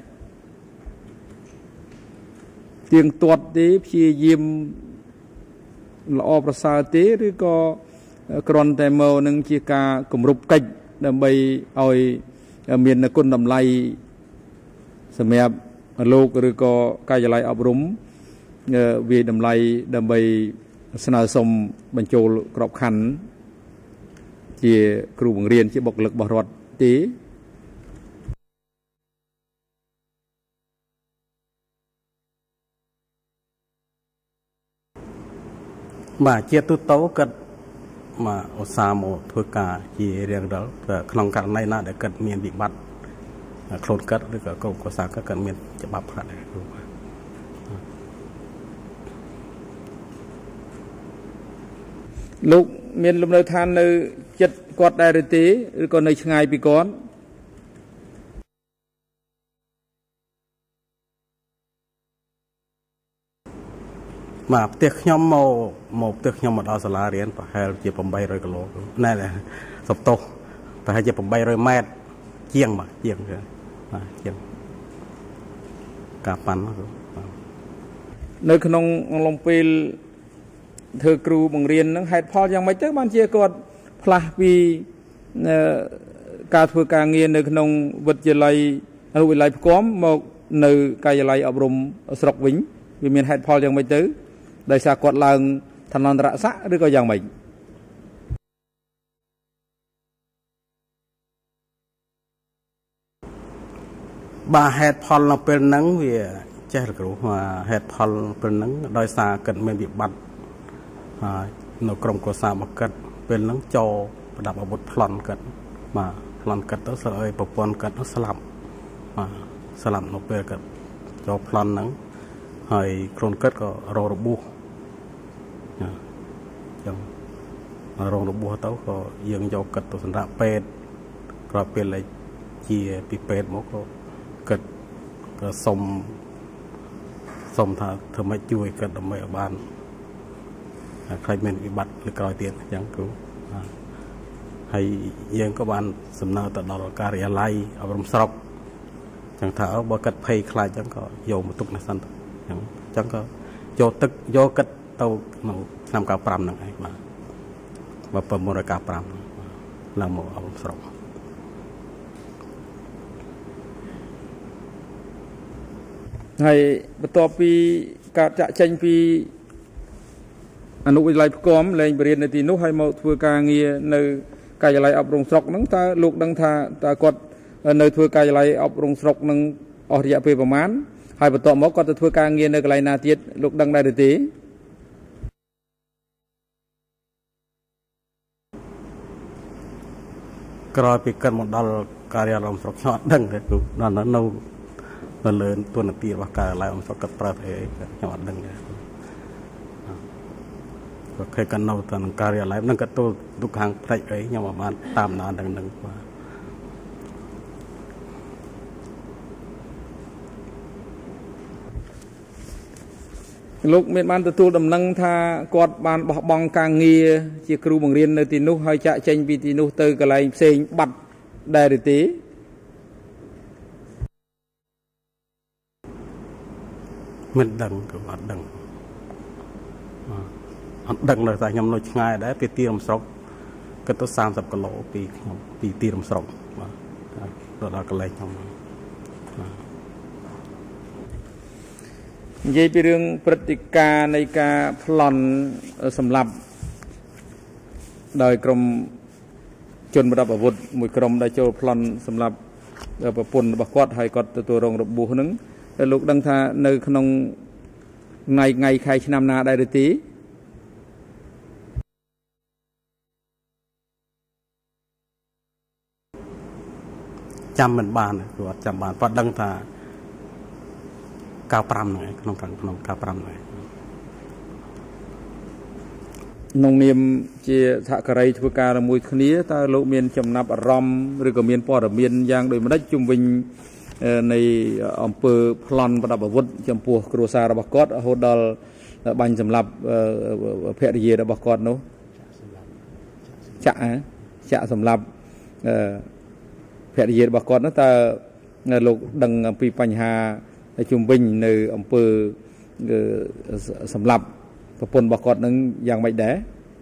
tiếng tuột tí khi diêm lọ prasa tí rồi có còn tại màu nâng chia ca cùng rụp cách đầm bay oi miền là quân đầm lay sầm mẹp lô rồi có cái gì lại ấp rúm vì đầm lay đầm bay sna sông bánh trâu cọp khăn chỉ kêu bằng riêng chỉ bộc lực bảo rọt tí mà chia tu tấu cật mà ở xa một thôi cả chỉ riêng đó trong cả này là để cật miền bị bắt khôn cất rồi cả câu có sao các cật miềnจะบับขาดลูกเมียนลมในทานในจัดกอดได้หรือตีหรือก็ในช่างไงปีก่อนมาเตียกย่อมโมโมเตียกย่อมมาเอาสลาเรียนไปให้เจ็บผมใบร้อยกิโลนั่นแหละสบโตไปให้เจ็บผมใบร้อยเมตรเจียงมาเจียงเลยเจียงกาปันในขนมลงปีเธอครูบังเรียนนังเหตุพอยังไม่เจอมันเชี่ยกอดพลาปีการฝึกการเรียนในขนมวิทยาลัยอนุวิทยาลัยพร้อมมาในการวิทยาลัยอบรมสระวิญวิมีเหตุพอยังไม่เจอได้สากอดลางถนนระสะหรือก็ยังไม่บาเหตุพอเราเป็นนังเวียเจ้าครูว่าเหตุพอเป็นนังโดยสาเกิดไม่บีบบัดนกรมกษาบกัดเป็นนังโจประดับอาวุธพลันกัดมาพลันกัดต้องเสยปปนกัดต้องสลับมาสลับนกเปรกัดโจพลันนังให้โครนกัดก็รอระบุยังรอระบุเขาก็ยังโจกัดตัวสันดาเป็ดก็เป็นอะไรเจียปีเป็ดมันก็กัดก็สมสมถ้าเธอไม่ช่วยกัดทำไมบ้านใครเป็นวิบัติหรือกลอยเตียนยังกูให้ยังก็บ้านสำเนาตลอดการเรียนไล่เอารำสอบจังถ้าเอาบกัดเพย์คลายจังก็โยมตุกในสันยังจังก็โยตึกโยกัดเตาหนูนำกาปรำหนังไงมาว่าประมวลกาปรำแล้วมาเอารำสอบให้ประกอบปีการจะเชนปีอนุวิทยาลัยพร้อมแรงเรียนในที่นู้นให้มาทัวร์การเงียในการวิทยาลัยอบรมสกนั่งตาลูกดังท่าตากดในทัวร์การวิทยาลัยอบรมสกนั่งออกระยะไปประมาณให้ประกอบหมอก็จะทัวร์การเงียในกลายนาทีลูกดังได้ดีกรอยไปกันหมดดอลการเรียนอบรมสกยอดดังเลยกูนั่นนั่นเราเราเลินตัวนักตีว่าการวิทยาลัยอบรมสกกับประเทศยอดดังเลยเคยกันเอาตอนการอะไรนั่นก็ตัวทุกครั้งใส่ไอ้ยังว่ามันตามนานดังๆกว่าลูกเมียนบ้านตัวดำนังท่ากอดบ้านบอกบองกางเงียจีครูบังเรียนในตีนุให้จะเชนปีตีนุเตอร์กระไรเซงบัดได้หรือตีมันดังกับวัดดังดังเลยแต่ยำเราง่ายได้ไปตีลมสกก็ต้องสามสิบกิโลปีปีตีลมสกมาเราเราก็เลยทำยี่เป็นเรื่องปฏิการในการพลอนสำหรับโดยกรมจนประดับอาวุธมวยกรมได้โจพลอนสำหรับประปุ่นบักกอดให้กอดตัวรองระบุนึงលោកដឹងថានៅក្នុងថ្ងៃថ្ងៃខែឆ្នាំណាដែរឬទេចាំមិនបានគឺអត់ចាំបានប៉ុន្តែដឹងថាเก้าสิบห้าហ្នឹងឯងក្នុងក្នុងเก้าสิบห้าហ្នឹងឯងក្នុងនាមជាសហការីធ្វើការជាមួយគ្នាតើលោកមានចំណាប់អារម្មណ៍ឬក៏មានព័ត៌មានយ៉ាងដូចម្ដេចជុំវិញនៃអង្គើប្លន់ប្រដាប់អាវុធចំពោះគ្រួសាររបស់គាត់រហូតដល់បាញ់សម្លាប់ភរិយារបស់គាត់នោះចាក់ចាក់សម្លាប់ភរិយារបស់គាត់នោះតើលោកដឹងអំពីបញ្ហាជុំវិញនៅអង្គើសម្លាប់ប្រពន្ធរបស់គាត់នឹងយ៉ាងម៉េចដែរ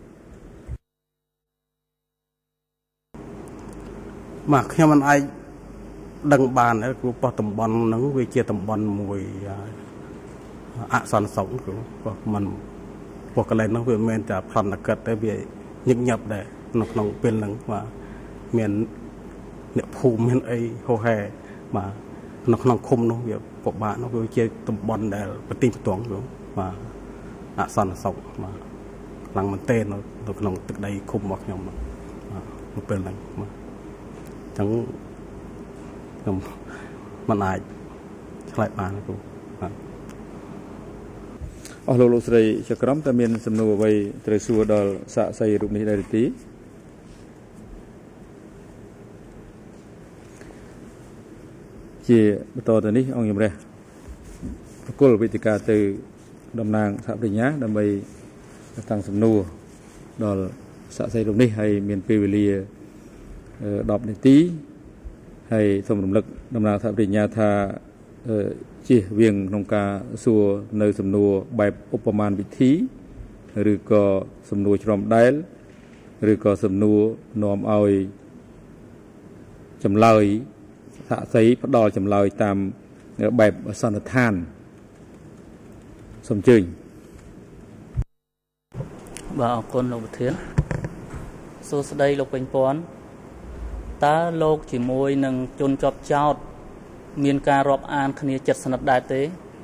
មកខ្ញុំមិនអាចដឹងបានគឺប៉ុស្តិ៍តំបន់ហ្នឹងវាជាតំបន់មួយអសន្តិសុខគឺប៉ុស្តិ៍មិនប៉ុស្តិ៍កន្លែងហ្នឹងវាមិនមែនតែផ្លន់កិតទេវាញឹកញាប់ដែរនៅក្នុងពេលហ្នឹងបាទមានអ្នកភូមិមានអីហោហែបាទនៅក្នុងឃុំនោះវាពិបាកនោះវាជាតំបន់ដែលប្រទីបផ្ទងគឺបាទអសន្តិសុខបាទខ្លាំងមែនទែននៅក្នុងទឹកដីឃុំរបស់ខ្ញុំបាទនៅពេលហ្នឹងបាទអញ្ចឹងខ្ញុំមិនអាចឆ្លើយបានគ្រូបាទអស់លោកលោកស្រីចក្រមតើមានសំណួរអ្វីត្រូវសួរដល់សាក្សីរូបនេះដែរទេជាបន្តទៅនេះអង្គជំរះប្រគល់វេទិកាទៅតំណាងសហប្រញ្ញាដើម្បីតាំងសំណួរដល់សាក្សីរូបនេះហើយមានពេលវេលាដប់នាទីហើយសូមរំលឹកតំណាងសហប្រញ្ញាថាជៀសវាងក្នុងការសួរនៅសំណួរបែបឧបមាវិធីឬក៏សំណួរច្រំដែលឬក៏សំណួរនាំឲ្យចម្លើយសាក្សីផ្ដល់ចម្លើយតាមបែបសន្និដ្ឋានសូមអញ្ជើញបាទអរគុណលោកប្រធានសួស្តីលោកពេញពាន់តើលោកជាមួយនឹងជនជាប់ចោទមានការរាប់អានគ្នាចិត្តស្និទ្ធដែរទេ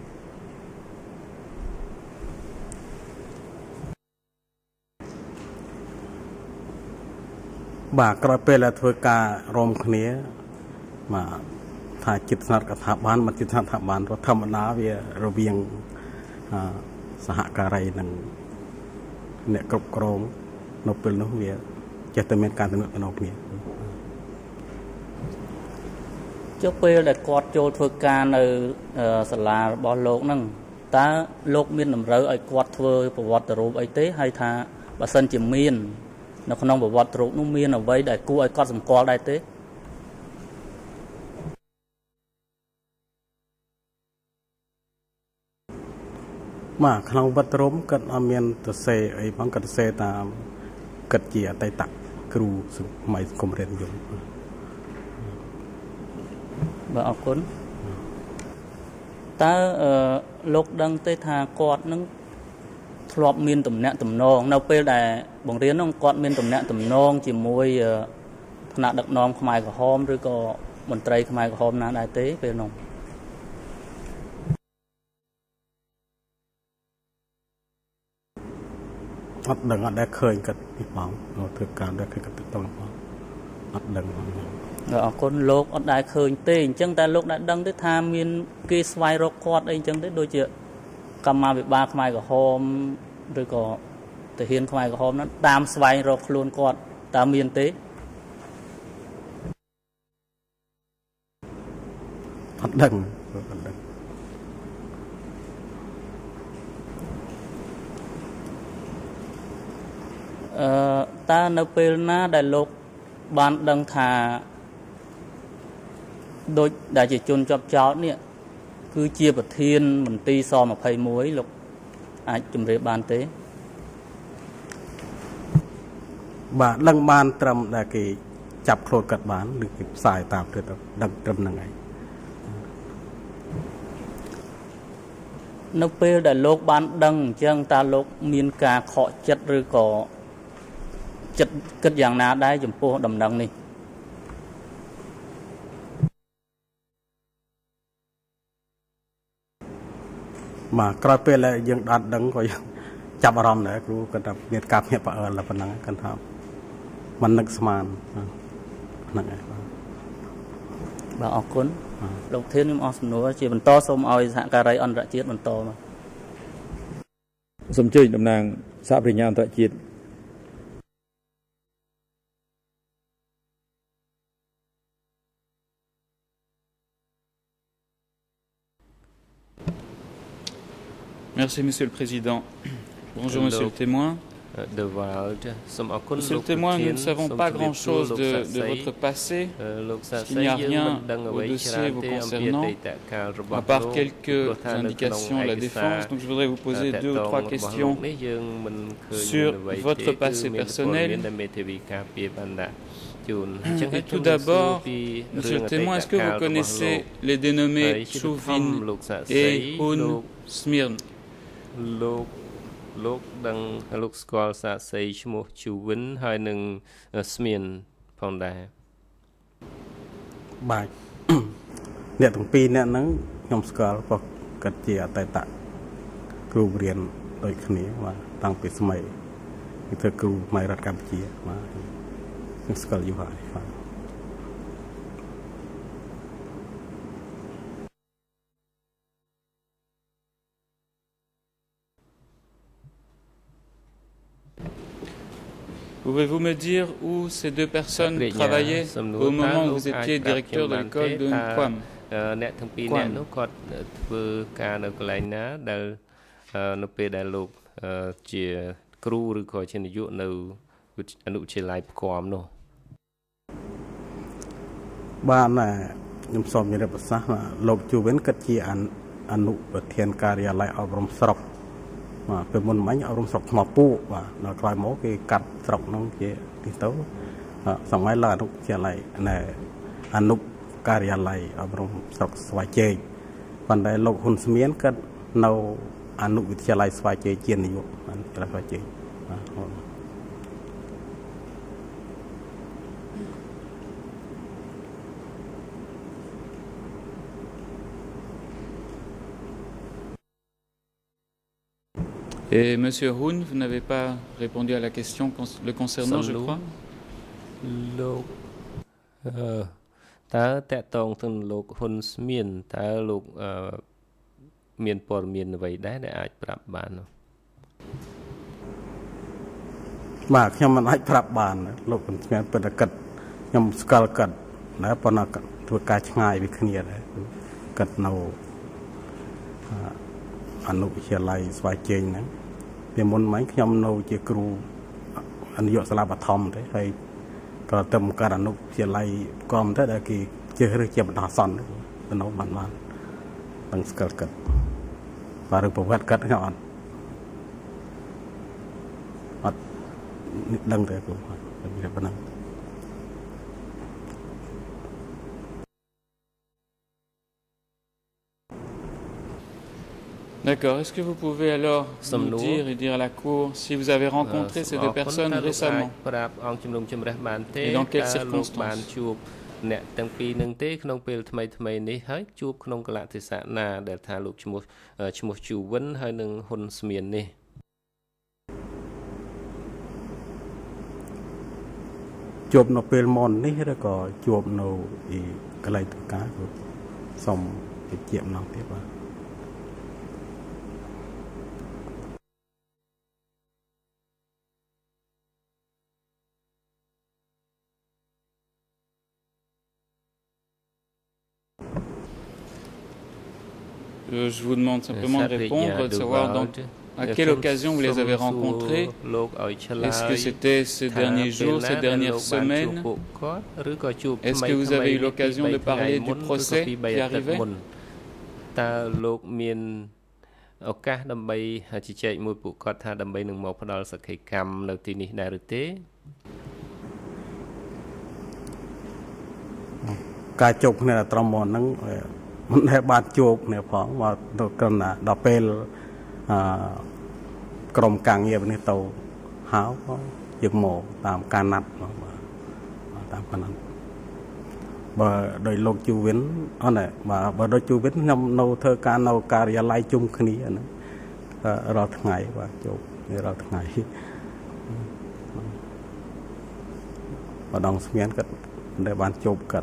បាទក្រោយពេលដែលធ្វើការរួមគ្នាបាទថាចិត្តស្និទ្ធកថាបានមិនចិត្តស្និទ្ធថាបានព្រោះធម្មតាវារវាងសហការីនិងអ្នកគ្រប់គ្រងនៅពេលនោះវាចេះតែមានការទំនាក់ទំនងគ្នាចុះពេលដែលគាត់ចូលធ្វើការនៅសាលារបស់លោកហ្នឹងតើលោកមានតម្រូវឲ្យគាត់ធ្វើប្រវត្តិរូបអីទេហើយថាបើសិនជាមាននៅក្នុងប្រវត្តិរូបនោះមានអ្វីដែលគួរឲ្យកត់សម្គាល់ដែរទេបាទក្នុងវត្តរមគាត់អត់មានទៅសេអីផងគាត់ទៅសេតាមគាត់ជាអតីតគ្រូសម័យគមរៀនយន្តបាទអរគុណតើលោកដឹងទេថាគាត់នឹងធ្លាប់មានទំនាក់ទំនងនៅពេលដែលបង្រៀននោះគាត់មានទំនាក់ទំនងជាមួយថ្នាក់ដឹកនាំខ្មែរក្រហមឬក៏មន្ត្រីខ្មែរក្រហមណាដែរទេពេលនោះអត់ដឹងអត់ដែលឃើញគាត់ពីបងធ្វើការដែលឃើញគាត់ទៅបងអត់ដឹងបងអរគុណលោកអត់ដែលឃើញទេអញ្ចឹងតែលោកដែលដឹងទេថាមានគេស្វែងរកគាត់អីអញ្ចឹងទេដូចជាកម្មាភិបាលខ្មែរក្រហមឬក៏ទាហានខ្មែរក្រហមហ្នឹងតាមស្វែងរកខ្លួនគាត់តើមានទេអត់ដឹងអត់ដឹងអឺតើនៅពេលណាដែលលោកបានដឹងថាដូចដែលជាជនជាប់ចោតនេះគឺជាប្រធានមន្ទីរស-ยี่สิบเอ็ดលោកអាចជម្រាបបានទេបាទដឹងបានត្រឹមដែលគេចាប់ខ្លួនគាត់បានឬគេផ្សាយតាមទៅដឹងត្រឹមហ្នឹងឯងនៅពេលដែលលោកបានដឹងអញ្ចឹងតើលោកមានការខកចិត្តឬក៏ចិត្តគិតយ៉ាងណាដែរចំពោះដំណឹងនេះ mà coi về là dân đạt đấng coi chập rầm đấy cứ cái tập biệt cặp hiệp ở là phần năng cần thao mình nực sman nực này bà ở cuốn đầu tiên nhưng ở núi chỉ mình to xong ở dạng cà ray ăn rạ chiết mình to mà sớm chơi đầm nàng xã Bình Nhàn tại chiết Merci Monsieur le Président. Bonjour Monsieur le témoin. Monsieur le témoin, nous ne savons pas grand-chose de, de votre passé. Il n'y a rien au dossier vous concernant, à part quelques indications à la défense. Donc je voudrais vous poser deux ou trois questions sur votre passé personnel. Et tout d'abord, Monsieur le témoin, est-ce que vous connaissez les dénommés Chuvin et Hum Smirn? លោកដឹងលោកស្គាល់សាស័យឈ្មោះជូវិនហើយនឹងស្មៀនផងដែរបាទអ្នកទាំងពីរអ្នកហ្នឹងខ្ញុំស្គាល់ក៏គាត់ជាអតីតគ្រូរៀនដូចគ្នាបាទតាំងពីសម័យធ្វើគ្រូផ្នែករដ្ឋកម្ពុជាបាទខ្ញុំស្គាល់យូរហើយបាទ Pouvez-vous me dire où ces deux personnes travaillaient au moment où vous étiez directeur de l'école de Peng Poan? អ្នកទាំងពីរអ្នកនោះគាត់ធ្វើការនៅកន្លែងណាដែលនៅពេលដែលលោកជាគ្រូឬក៏ជានាយកនៅអនុវិទ្យាល័យផ្គាំនោះបាទខ្ញុំសូមជម្រាបប្រសាសន៍លោកជូវិនគាត់ជាអនុប្រធានការិយាល័យអប់រំស្រុក ពេលមុនមិញអប់រំស្រុកថ្មពូបាទដល់ក្រោយមកគេកាត់ស្រុកនោះជាទីទៅសម័យឡើងអនុវិទ្យាល័យណែអនុការិយាល័យអប់រំស្រុកស្វាយជែកប៉ុន្តែលោកហ៊ុនស្មៀនគាត់នៅអនុវិទ្យាល័យស្វាយជែកជានាយកស្វាយជែកបាទ Et Monsieur Hun, vous n'avez pas répondu à la question le concernant, je crois. លោកតើតកតងទៅលោកហ៊ុនស្មៀនតើលោកមានព័ត៌មានអ្វីដែរដែលអាចប្រាប់បានបាទខ្ញុំមិនអាចប្រាប់បានលោកហ៊ុនស្មៀនពិតតែគាត់ខ្ញុំស្គាល់គាត់តែប៉ុន្តែធ្វើការឆ្ងាយពីគ្នាដែរគាត់នៅអនុវិទ្យាល័យស្វាយជែងហ្នឹង ពីមុនមិញខ្ញុំនៅជាគ្រូនាយកសាលាបឋមទេហើយក៏ទៅមកការអនុវិទ្យាល័យគំទៅដែលគេជិះរើសជាបណ្ដោះអាសន្នទៅនៅបានបានដឹងស្គាល់គាត់បាទឬប្រវត្តិគាត់ខ្ញុំអត់អត់ដឹងទេគ្រូតែប៉ុណ្ណឹង D'accord. Est-ce que vous pouvez alors nous dire et dire à la Cour si vous avez rencontré ces deux personnes récemment et dans quelles circonstances? អ្នកទាំងពីរនឹងទេក្នុងពេលថ្មីថ្មីនេះហើយជួបក្នុងកលៈទេសៈណាដែលថាលោកឈ្មោះឈ្មោះជូវិនហើយនឹងហ៊ុនស្មៀននេះជួបនៅពេលមុននេះឬក៏ជួបនៅកន្លែងធ្វើការសូមបញ្ជាក់ម្ដងទៀតបាទ Je vous demande simplement de répondre, de savoir dans, à quelle occasion vous les avez rencontrés. Est-ce que c'était ces derniers jours, ces dernières semaines? Est-ce que vous avez eu l'occasion de parler du procès qui arrivait? តើលោកមានឱកាសដើម្បីជជែកមួយពួកគាត់ថាដើម្បីនឹងមកផ្ដល់សក្ខីកម្មនៅទីនេះដែរឬទេការជប់គ្នាត្រឹមមកហ្នឹង មិនដែលបានជួបគ្នាផងមកទៅក្រំណាដល់ពេលអឺក្រុមការងារនេះទៅហៅយើងមកតាមការណាត់តាមការណាត់ Et bà đôi lộc chu viễn anh này bà bà đôi chu viễn nhom nâu thơ ca nâu cà ria lai chung khní này rồi ngày và chụp rồi ngày và đồng miến cất để bán chụp cất.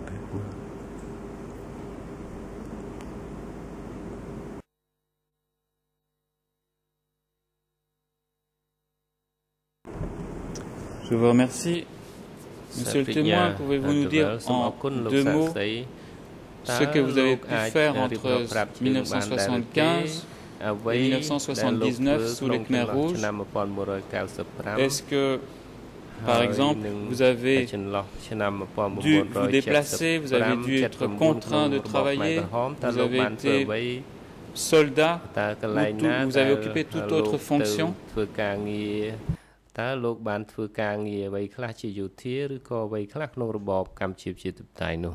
Je vous remercie. Monsieur le témoin, pouvez-vous nous dire en deux mots ce que vous avez pu faire entre mille neuf cent soixante-quinze et mille neuf cent soixante-dix-neuf sous les Khmers rouges? Est-ce que, par exemple, vous avez dû vous déplacer, vous avez dû être contraint de travailler, vous avez été soldat, ou tout, vous avez occupé toute autre fonction? តើលោកបានធ្វើការងារអ្វីខ្លះជាយោធាឬក៏អ្វីខ្លះក្នុងរបបកម្ពុជាប្រជាធិបតេយ្យនោះ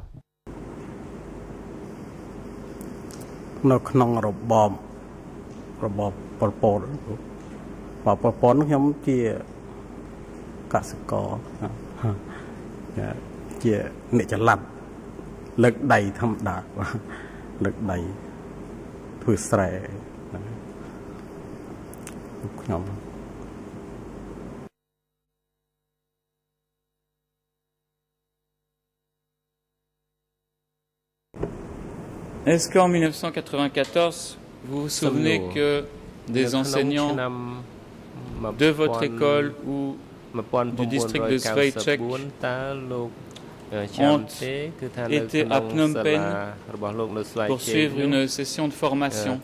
នៅក្នុងរបបរបបប៉ុលពតបបប៉ុលពតខ្ញុំជាកសិករជាអ្នកចល័តលើកដៃធម្មតាលើកដៃធ្វើស្រែខ្ញុំ Est-ce qu'en mille neuf cent quatre-vingt-quatorze, vous vous souvenez que des enseignants de votre école ou du district de Sveichek ont été à Phnom Penh pour suivre une session de formation?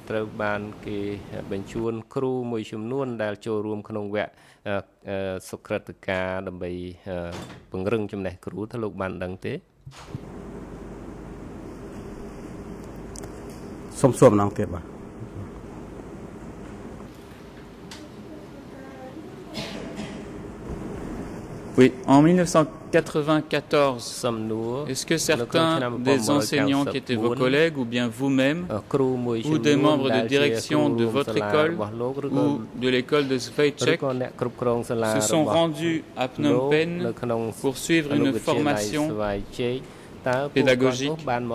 Oui, en mille neuf cent quatre-vingt-quatorze, est-ce que certains des enseignants qui étaient vos collègues ou bien vous-même ou des membres de direction de votre école ou de l'école de Sveichek se sont rendus à Phnom Penh pour suivre une formation pédagogique?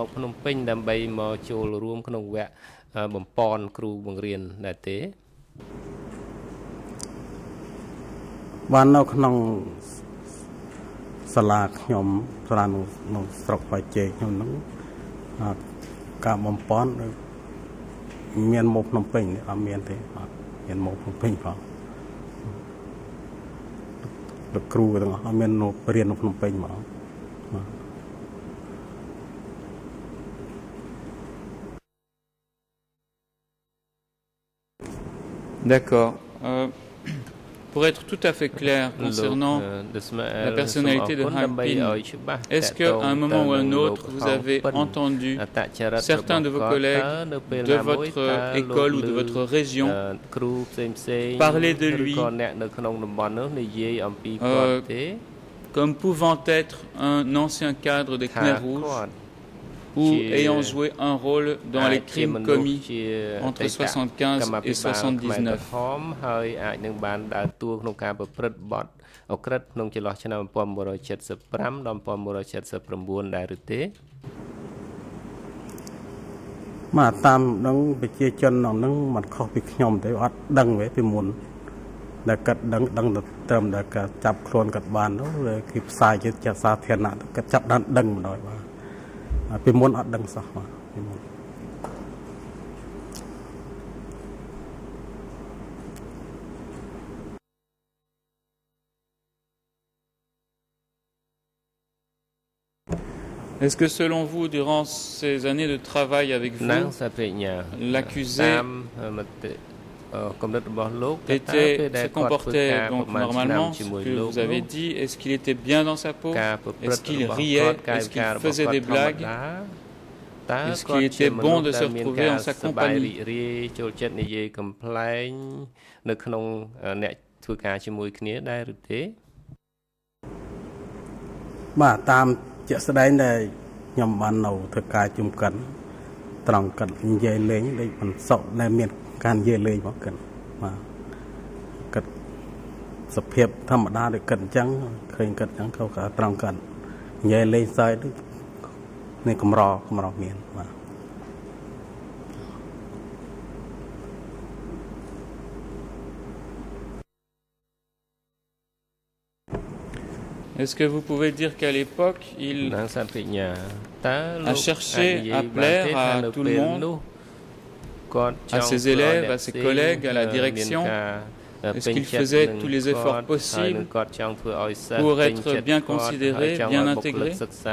Salahខ្ញុំស្រាននៅស្រុកបច្ចេកខ្ញុំហ្នឹងការបំពន់មានមកភ្នំពេញអត់មានទេអត់មានមកភ្នំពេញផងលោកគ្រូទាំងអស់អត់មាននៅរៀននៅភ្នំពេញហ្មង D'accord. Euh, pour être tout à fait clair concernant la personnalité de Hum Smirn, est-ce qu'à un moment ou un autre, vous avez entendu certains de vos collègues de votre école ou de votre région parler de lui euh, comme pouvant être un ancien cadre des Khmers rouges ou ayant joué un rôle dans les crimes commis entre soixante-quinze et soixante-dix-neuf? Mà tam đang bị chia chân nó nâng mặt khó bị nhom tới ọt đăng với cái muôn đã cắt đăng đăng được tầm đã cả chập khuôn cắt bàn đó rồi kịp sai chứ chặt xa thiền nạn cắt chập đăng đăng rồi mà Peng Poan ọt đăng sao mà Est-ce que selon vous, durant ces années de travail avec vous, l'accusé était, se comportait donc normalement, ce que vous avez dit? Est-ce qu'il était bien dans sa peau? Est-ce qu'il riait? Est-ce qu'il faisait des blagues? Est-ce qu'il était bon de se retrouver en sa compagnie? Bah, tam ជាក់ស្ដែងដែលខ្ញុំបាននៅធ្វើការជុំកិនត្រង់កិននិយាយលេងដូចមិនសុខដែលមានការនិយាយលេងមកកិនបាទកិនសភាពធម្មតាដូចកិនអញ្ចឹងឃើញកិនអញ្ចឹងเขาក៏ត្រង់កិននិយាយលេងសើចในកំរកំរមានបាទ Est-ce que vous pouvez dire qu'à l'époque, il a cherché à plaire à tout le monde, à ses élèves, à ses collègues, à la direction? Est-ce qu'il faisait tous les efforts possibles pour être bien considéré, bien intégré?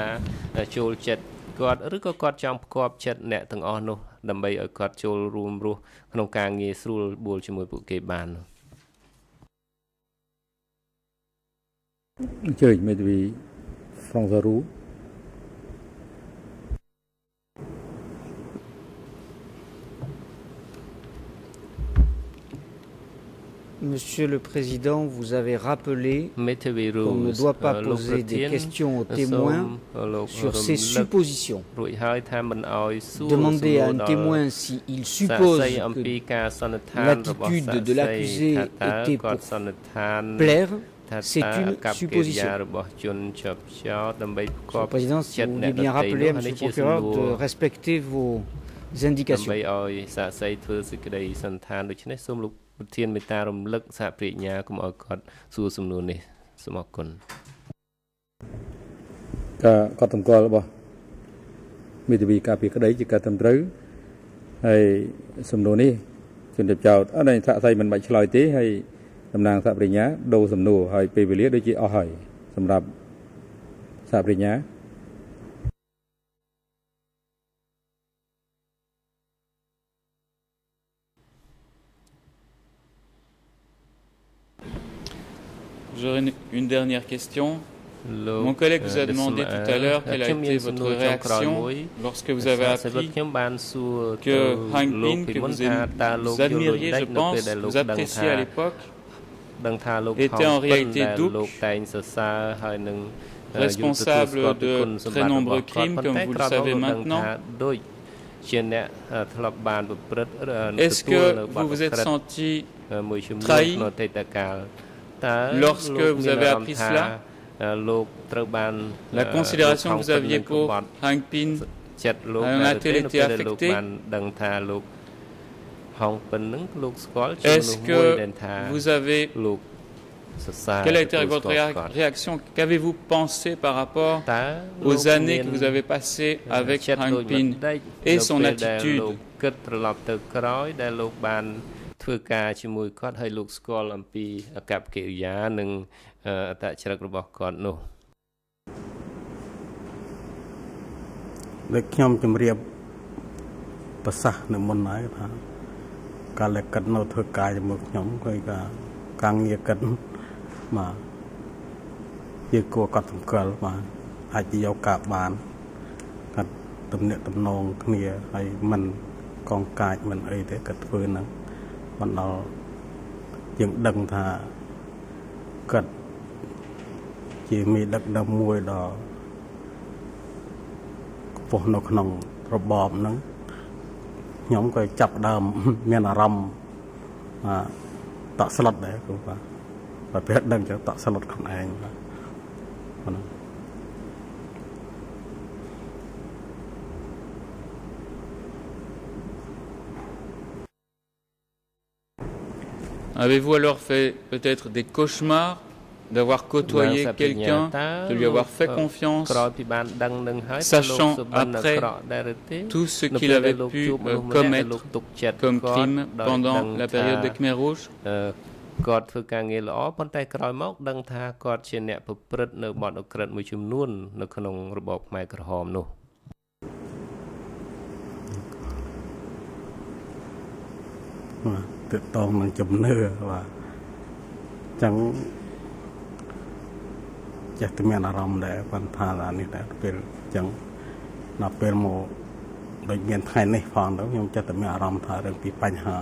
Chơi mấy vị François. Monsieur le Président, vous avez rappelé qu'on ne doit pas poser des questions aux témoins sur ses suppositions. Demander à un témoin s'il suppose que l'attitude de l'accusé était pour plaire, c'est une supposition. Monsieur le Président, si vous voulez bien rappeler à Monsieur le procureur de respecter vos indications. Có tầm coi là mi tv cà phê cái đấy chỉ cả tầm trứ hay sầm nô ní chuyện đẹp chào ở đây thạ say mình bạch lời tí hay tầm nàng thạ bì nhá đồ sầm nô hay pê bì liết đôi chị o hỏi sầm đạp thạ bì nhá. J'aurais une dernière question. Mon collègue vous a demandé tout à l'heure quelle a été votre réaction lorsque vous avez appris que Hung Pin, que vous, vous admiriez, je pense, vous appréciez à l'époque, était en réalité double, responsable de très nombreux crimes, comme vous le savez maintenant. Est-ce que vous vous êtes senti trahi lorsque vous avez appris cela? La considération que vous aviez pour Hung Pin a-t-elle été affectée? Est-ce que vous avez... Quelle a été votre réaction? Qu'avez-vous pensé par rapport aux années que vous avez passées avec Hung Pin et son attitude?ធ្វើការជាមួយគាត់ឲ្យលោកស្គាល់អំពីអាកប្បកិរិយានិងអត្តចរិតរបស់គាត់នោះដូចខ្ញុំជម្រាបប្រសាសន៍នៅមុនហើយថាកាលកាត់នៅធ្វើការជាមួយខ្ញុំគឺការងារកាត់បាទជាគួរកត់សម្គាល់បាទអាចយកការបានកាត់ទំនាក់ទំនងគ្នាហើយមិនកងកាចមិនអីទេកាត់ធ្វើហ្នឹងបណ្ដោយើងដឹងថាគាត់ជាមេដឹកនាំមួយដ៏ខ្ពស់នៅក្នុងរបបហ្នឹងខ្ញុំក៏ចាប់ដើមមានអារម្មណ៍តក់ស្លុតដែរគ្រូបាទបើពេលដឹងចឹងតក់ស្លុតខ្លួនឯងបាទហ្នឹង Avez-vous alors fait peut-être des cauchemars d'avoir côtoyé quelqu'un, de lui avoir fait confiance, sachant après tout ce qu'il avait pu euh, commettre comme crime pendant la période des Khmer Rouges? គាត់ធ្វើការងារល្អប៉ុន្តែក្រោយមកដឹងថាគាត់ជាអ្នកប្រព្រឹត្តនៅបទឧក្រិដ្ឋមួយចំនួននៅក្នុងរបបខ្មែរក្រហមនោះ tự tông mình chụp nưa và chẳng chắc thì mình làm để quan thà là như thế về chẳng là về một bệnh viện thay này phòng đó nhưng chắc thì mình làm thà được bị bệnh hà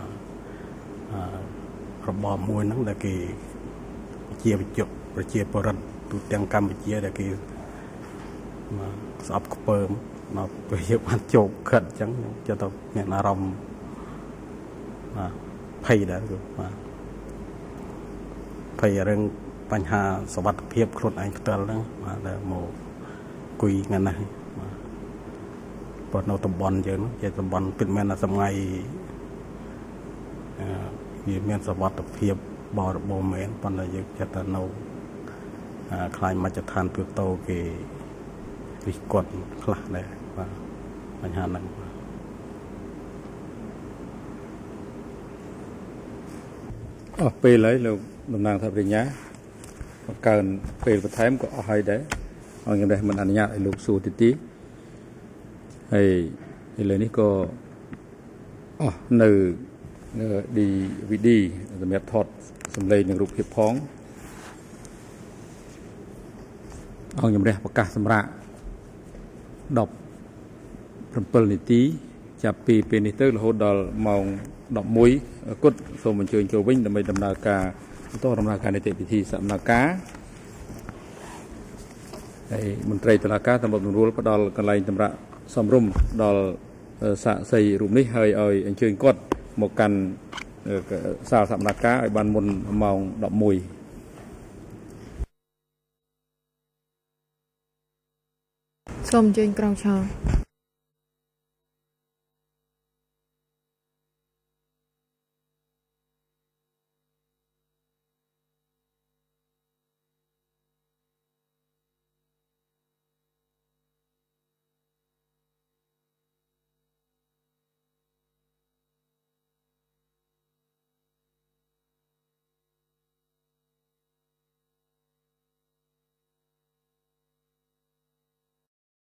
rồi bỏ mùi nó là cái chia bị chụp rồi chia bờ rần tụt tiếng cam bị chia là cái mà sập cột bơm nó bị chụp ăn chụp cận chẳng cho tôi mình làm phây đã rồi mà phây rằngបញ្ហាសុវត្ថិភាពខ្លួនឯងផ្ទាល់ហ្នឹងបាទដែលមកគុយថ្ងៃនេះបាទព្រោះនៅតំបន់យើងជាតំបន់ពិតមែនថាសម័យវាមានសវត្ថភាពបរិបូរណ៍មែនប៉ុន្តែយើងចេះតែនៅខ្លាញ់មជ្ឈដ្ឋានទូទៅគេរិះគន់ខ្លះដែរបាទបញ្ហាហ្នឹងអស់ពេលហើយលោកតំណាងថាបរិញ្ញាបង្កើនពេលបន្ថែមក៏អស់ហើយដែរអង្គខ្ញុំដែរមិនអនុញ្ញាតឲ្យលោកសួរទីទីហើយឥឡូវនេះក៏អស់នៅ ឌី វី ឌី សម្រាប់ថតសម្លេងនិងរូបភាពផងអង្គជំរះប្រកាសសម្រាប់ដប់ប្រាំ7នាទីចាប់ពីពេលនេះទៅរហូតដល់ម៉ោងដប់មួយគត់សូមអញ្ជើញចូលវិញដើម្បីដំណើរការបន្តដំណើរការនីតិវិធីសកម្មភាពហើយមន្ត្រីតុលាការតាមបំរុលផ្ដល់កន្លែងសម្រាប់សំរុំដល់សាក្សីរូបនេះហើយឲ្យអញ្ជើញគាត់មកកាន់សាលសកម្មភាពឲ្យបានមុនម៉ោងដប់មួយសូមអញ្ជើញក្រុមឈរ